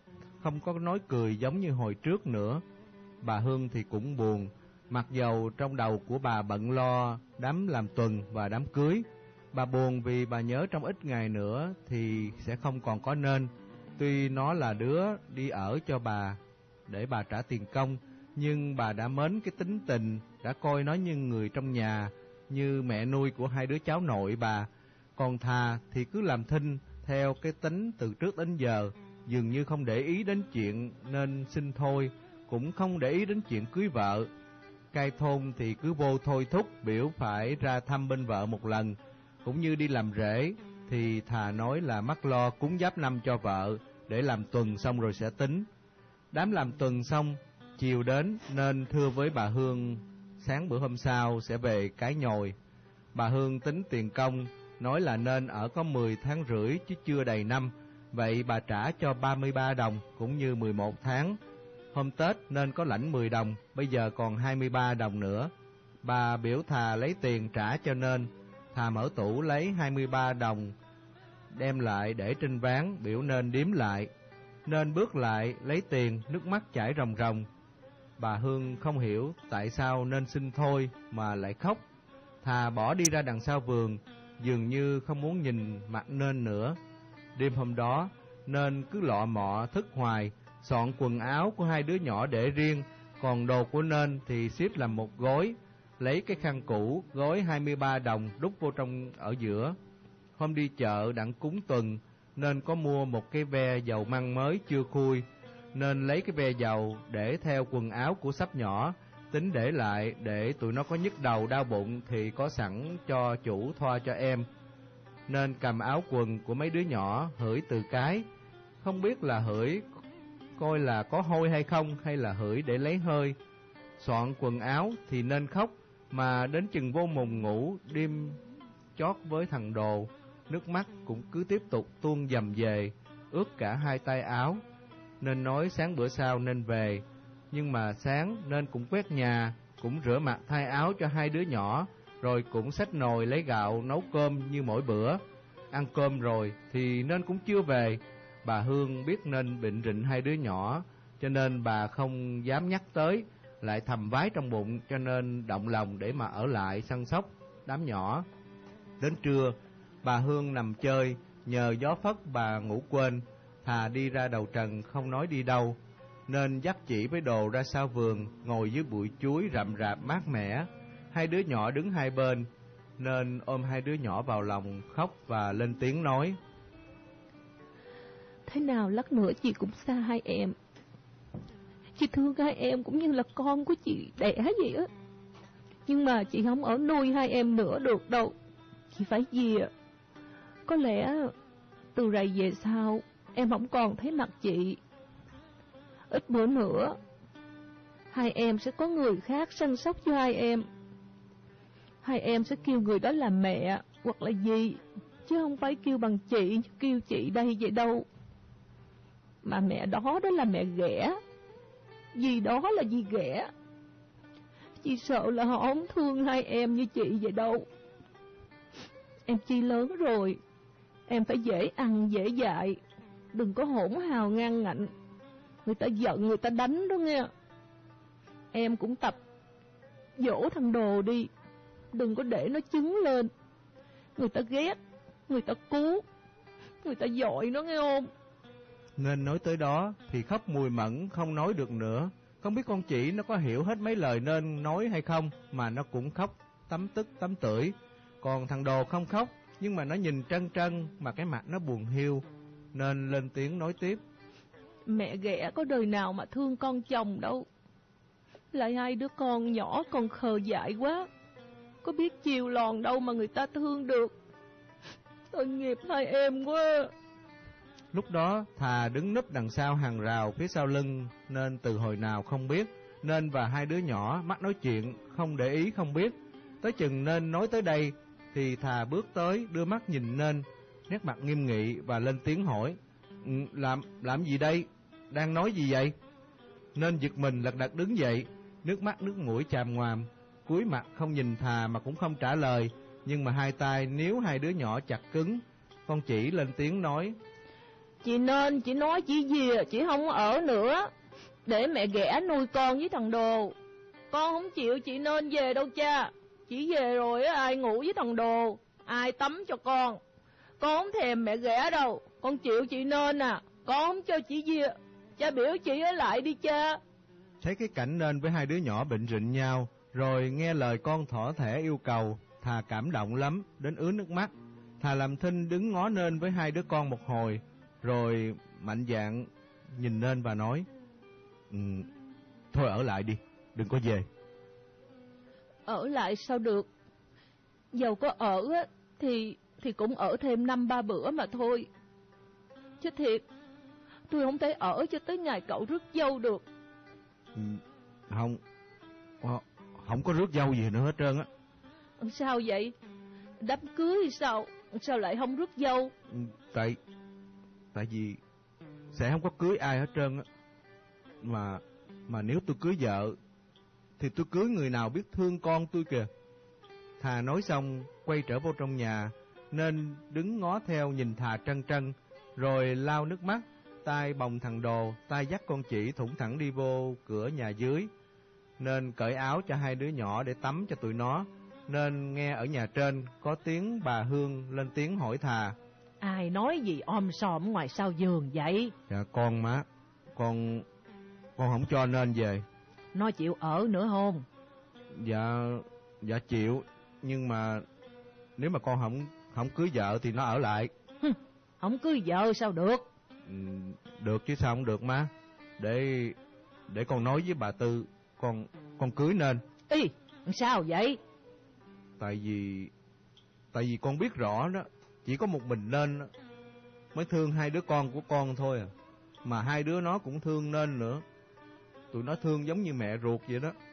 Speaker 1: không có nói cười giống như hồi trước nữa. Bà Hương thì cũng buồn, mặc dầu trong đầu của bà bận lo đám làm tuần và đám cưới. Bà buồn vì bà nhớ trong ít ngày nữa thì sẽ không còn có Nên. Tuy nó là đứa đi ở cho bà để bà trả tiền công, nhưng bà đã mến cái tính tình, đã coi nó như người trong nhà, như mẹ nuôi của hai đứa cháu nội bà. Còn Thà thì cứ làm thinh theo cái tính từ trước đến giờ, dường như không để ý đến chuyện nên sinh thôi, cũng không để ý đến chuyện cưới vợ. Cai thôn thì cứ vô thôi thúc biểu phải ra thăm bên vợ một lần, cũng như đi làm rễ thì Thà nói là mắc lo cúng giáp năm cho vợ, để làm tuần xong rồi sẽ tính. Đám làm tuần xong, chiều đến nên thưa với bà Hương sáng bữa hôm sau sẽ về cái nhồi. Bà Hương tính tiền công, nói là nên ở có mười tháng rưỡi chứ chưa đầy năm, vậy bà trả cho ba mươi ba đồng cũng như mười một tháng. Hôm Tết nên có lãnh mười đồng, bây giờ còn hai mươi ba đồng nữa. Bà biểu Thà lấy tiền trả cho Nên. Thà mở tủ lấy hai mươi ba đồng, đem lại để trên ván, biểu Nên đếm lại. Nên bước lại lấy tiền, nước mắt chảy ròng ròng. Bà Hương không hiểu tại sao Nên xin thôi mà lại khóc. Thà bỏ đi ra đằng sau vườn, dường như không muốn nhìn mặt Nên nữa. Đêm hôm đó, Nên cứ lọ mọ thức hoài, soạn quần áo của hai đứa nhỏ để riêng, còn đồ của Nên thì xếp làm một gối, lấy cái khăn cũ gói hai mươi ba đồng đút vô trong ở giữa. Hôm đi chợ đặng cúng tuần, Nên có mua một cái ve dầu măng mới chưa khui, Nên lấy cái ve dầu để theo quần áo của sắp nhỏ, tính để lại để tụi nó có nhức đầu đau bụng thì có sẵn cho chủ thoa cho em. Nên cầm áo quần của mấy đứa nhỏ hửi từ cái, không biết là hửi coi là có hôi hay không, hay là hửi để lấy hơi. Soạn quần áo thì Nên khóc, mà đến chừng vô mùng ngủ đêm chót với thằng Đồ, nước mắt cũng cứ tiếp tục tuôn dầm về, ướt cả hai tay áo. Nên nói sáng bữa sau nên về, nhưng mà sáng Nên cũng quét nhà, cũng rửa mặt thay áo cho hai đứa nhỏ, rồi cũng xách nồi lấy gạo nấu cơm như mỗi bữa. Ăn cơm rồi thì Nên cũng chưa về. Bà Hương biết Nên bệnh rịnh hai đứa nhỏ, cho nên bà không dám nhắc tới, lại thầm vái trong bụng, cho nên động lòng để mà ở lại săn sóc đám nhỏ. Đến trưa, bà Hương nằm chơi, nhờ gió phất bà ngủ quên. Thà đi ra đầu trần không nói đi đâu, nên dắt chỉ với Đồ ra sau vườn, ngồi dưới bụi chuối rậm rạp mát mẻ. Hai đứa nhỏ đứng hai bên, nên ôm hai đứa nhỏ vào lòng khóc và lên tiếng nói:
Speaker 4: Thế nào lát nữa chị cũng xa hai em. Chị thương hai em cũng như là con của chị đẻ vậy á. Nhưng mà chị không ở nuôi hai em nữa được đâu. Chị phải về. Có lẽ từ rày về sau em không còn thấy mặt chị. Ít bữa nữa hai em sẽ có người khác săn sóc cho hai em. Hai em sẽ kêu người đó là mẹ hoặc là gì, chứ không phải kêu bằng chị, kêu chị đây vậy đâu. Mà mẹ đó đó là mẹ ghẻ, dì đó là dì ghẻ. Chị sợ là họ không thương hai em như chị vậy đâu. Em Chi lớn rồi, em phải dễ ăn dễ dạy, đừng có hỗn hào ngang ngạnh. Người ta giận người ta đánh đó nghe. Em cũng tập dỗ thằng Đồ đi, đừng có để nó chứng lên. Người ta ghét, người ta cứu, người ta dội nó nghe không?
Speaker 1: Nên nói tới đó thì khóc mùi mẫn không nói được nữa. Không biết con chị nó có hiểu hết mấy lời Nên nói hay không, mà nó cũng khóc tấm tức tấm tưởi. Còn thằng Đồ không khóc, nhưng mà nó nhìn trân trân, mà cái mặt nó buồn hiu. Nên lên tiếng nói tiếp:
Speaker 4: Mẹ ghẻ có đời nào mà thương con chồng đâu. Lại hai đứa con nhỏ còn khờ dại quá, có biết chiều lòn đâu mà người ta thương được. Tội nghiệp hai em quá.
Speaker 1: Lúc đó Thà đứng núp đằng sau hàng rào phía sau lưng Nên từ hồi nào không biết. Nên và hai đứa nhỏ mắt nói chuyện, không để ý không biết. Tới chừng Nên nói tới đây thì Thà bước tới, đưa mắt nhìn Nên, nét mặt nghiêm nghị và lên tiếng hỏi: ừ, Làm làm gì đây? Đang nói gì vậy? Nên giật mình lật đật đứng dậy, nước mắt nước mũi chàm ngoàm, cúi mặt không nhìn Thà mà cũng không trả lời, nhưng mà hai tay níu hai đứa nhỏ chặt cứng. Con chỉ lên tiếng nói:
Speaker 4: Chị nên chỉ nói chị về, chị không ở nữa, để mẹ ghẻ nuôi con với thằng Đồ. Con không chịu chị nên về đâu cha. Chị về rồi ai ngủ với thằng Đồ, ai tắm cho con. Con không thèm mẹ ghẻ đâu. Con chịu chị nên à. Con không cho chị về. Cha biểu chị ở lại đi cha.
Speaker 1: Thấy cái cảnh nên với hai đứa nhỏ bệnh rịnh nhau, rồi nghe lời con thỏ thẻ yêu cầu, Thà cảm động lắm, đến ứa nước mắt. Thà làm thinh đứng ngó nên với hai đứa con một hồi, rồi mạnh dạn nhìn nên và nói, ừ, thôi ở lại đi, đừng có về.
Speaker 4: Ở lại sao được? Dầu có ở á, thì thì cũng ở thêm năm ba bữa mà thôi. Chứ thiệt, tôi không thể ở cho tới ngày cậu rước dâu được.
Speaker 1: Ừ, không, không có rước dâu gì nữa hết trơn á.
Speaker 4: Sao vậy? Đám cưới thì sao? Sao lại không rước dâu?
Speaker 1: Ừ, tại tại vì sẽ không có cưới ai hết trơn á. Mà mà nếu tôi cưới vợ thì tôi cưới người nào biết thương con tôi kìa. Thà nói xong quay trở vô trong nhà, nên đứng ngó theo nhìn Thà trân trân, rồi lau nước mắt, tay bồng thằng Đồ, tay dắt con chỉ thủng thẳng đi vô cửa nhà dưới. Nên cởi áo cho hai đứa nhỏ để tắm cho tụi nó. Nên nghe ở nhà trên có tiếng bà Hương lên tiếng hỏi Thà,
Speaker 2: ai nói gì om sòm ngoài sau giường vậy?
Speaker 1: Dạ con má, con con không cho nên về.
Speaker 2: Nó chịu ở nữa không?
Speaker 1: Dạ dạ chịu, nhưng mà nếu mà con không không cưới vợ thì nó ở lại.
Speaker 2: Hừ, không cưới vợ sao được?
Speaker 1: Ừ, được chứ sao không được má. Để để con nói với bà Tư, con con cưới nên.
Speaker 2: Ý, sao vậy?
Speaker 1: Tại vì tại vì con biết rõ đó, chỉ có một mình nên mới thương hai đứa con của con thôi à. Mà hai đứa nó cũng thương nên nữa. Tụi nó thương giống như mẹ ruột vậy đó.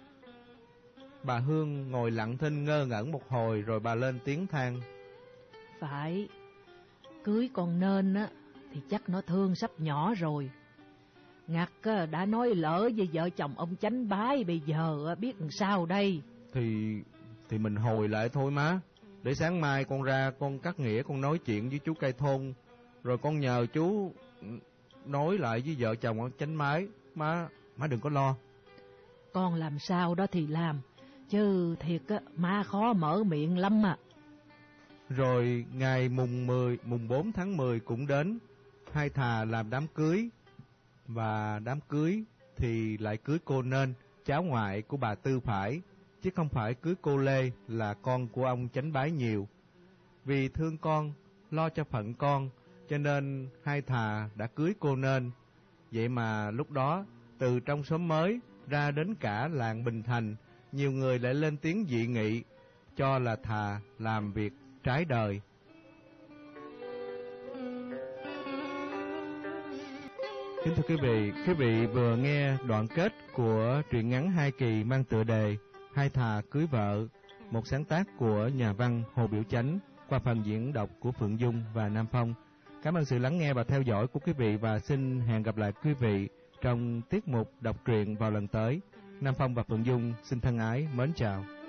Speaker 1: Bà Hương ngồi lặng thinh ngơ ngẩn một hồi, rồi bà lên tiếng than,
Speaker 2: phải, cưới con nên á thì chắc nó thương sắp nhỏ rồi. Ngặt đã nói lỡ với vợ chồng ông Chánh Bái, bây giờ biết làm sao đây?
Speaker 1: Thì thì mình hồi lại thôi má. Để sáng mai con ra con cắt nghĩa, con nói chuyện với chú Cây Thôn, rồi con nhờ chú nói lại với vợ chồng ông Chánh Bái. Má, má đừng có lo.
Speaker 2: Con làm sao đó thì làm, chứ thiệt á, má khó mở miệng lắm à.
Speaker 1: Rồi ngày mùng mười, mùng bốn tháng mười cũng đến. Hai Thà làm đám cưới. Và đám cưới thì lại cưới cô Nên, cháu ngoại của bà Tư Phải, chứ không phải cưới cô Lê là con của ông Chánh Bái nhiều. Vì thương con, lo cho phận con, cho nên hai Thà đã cưới cô Nên. Vậy mà lúc đó, từ trong xóm mới ra đến cả làng Bình Thành, nhiều người lại lên tiếng dị nghị, cho là Thà làm việc trái đời. Kính thưa quý vị, quý vị vừa nghe đoạn kết của truyện ngắn hai kỳ mang tựa đề Hai Thà cưới vợ, một sáng tác của nhà văn Hồ Biểu Chánh, qua phần diễn đọc của Phượng Dung và Nam Phong. Cảm ơn sự lắng nghe và theo dõi của quý vị, và xin hẹn gặp lại quý vị trong tiết mục đọc truyện vào lần tới. Nam Phong và Phượng Dung xin thân ái mến chào.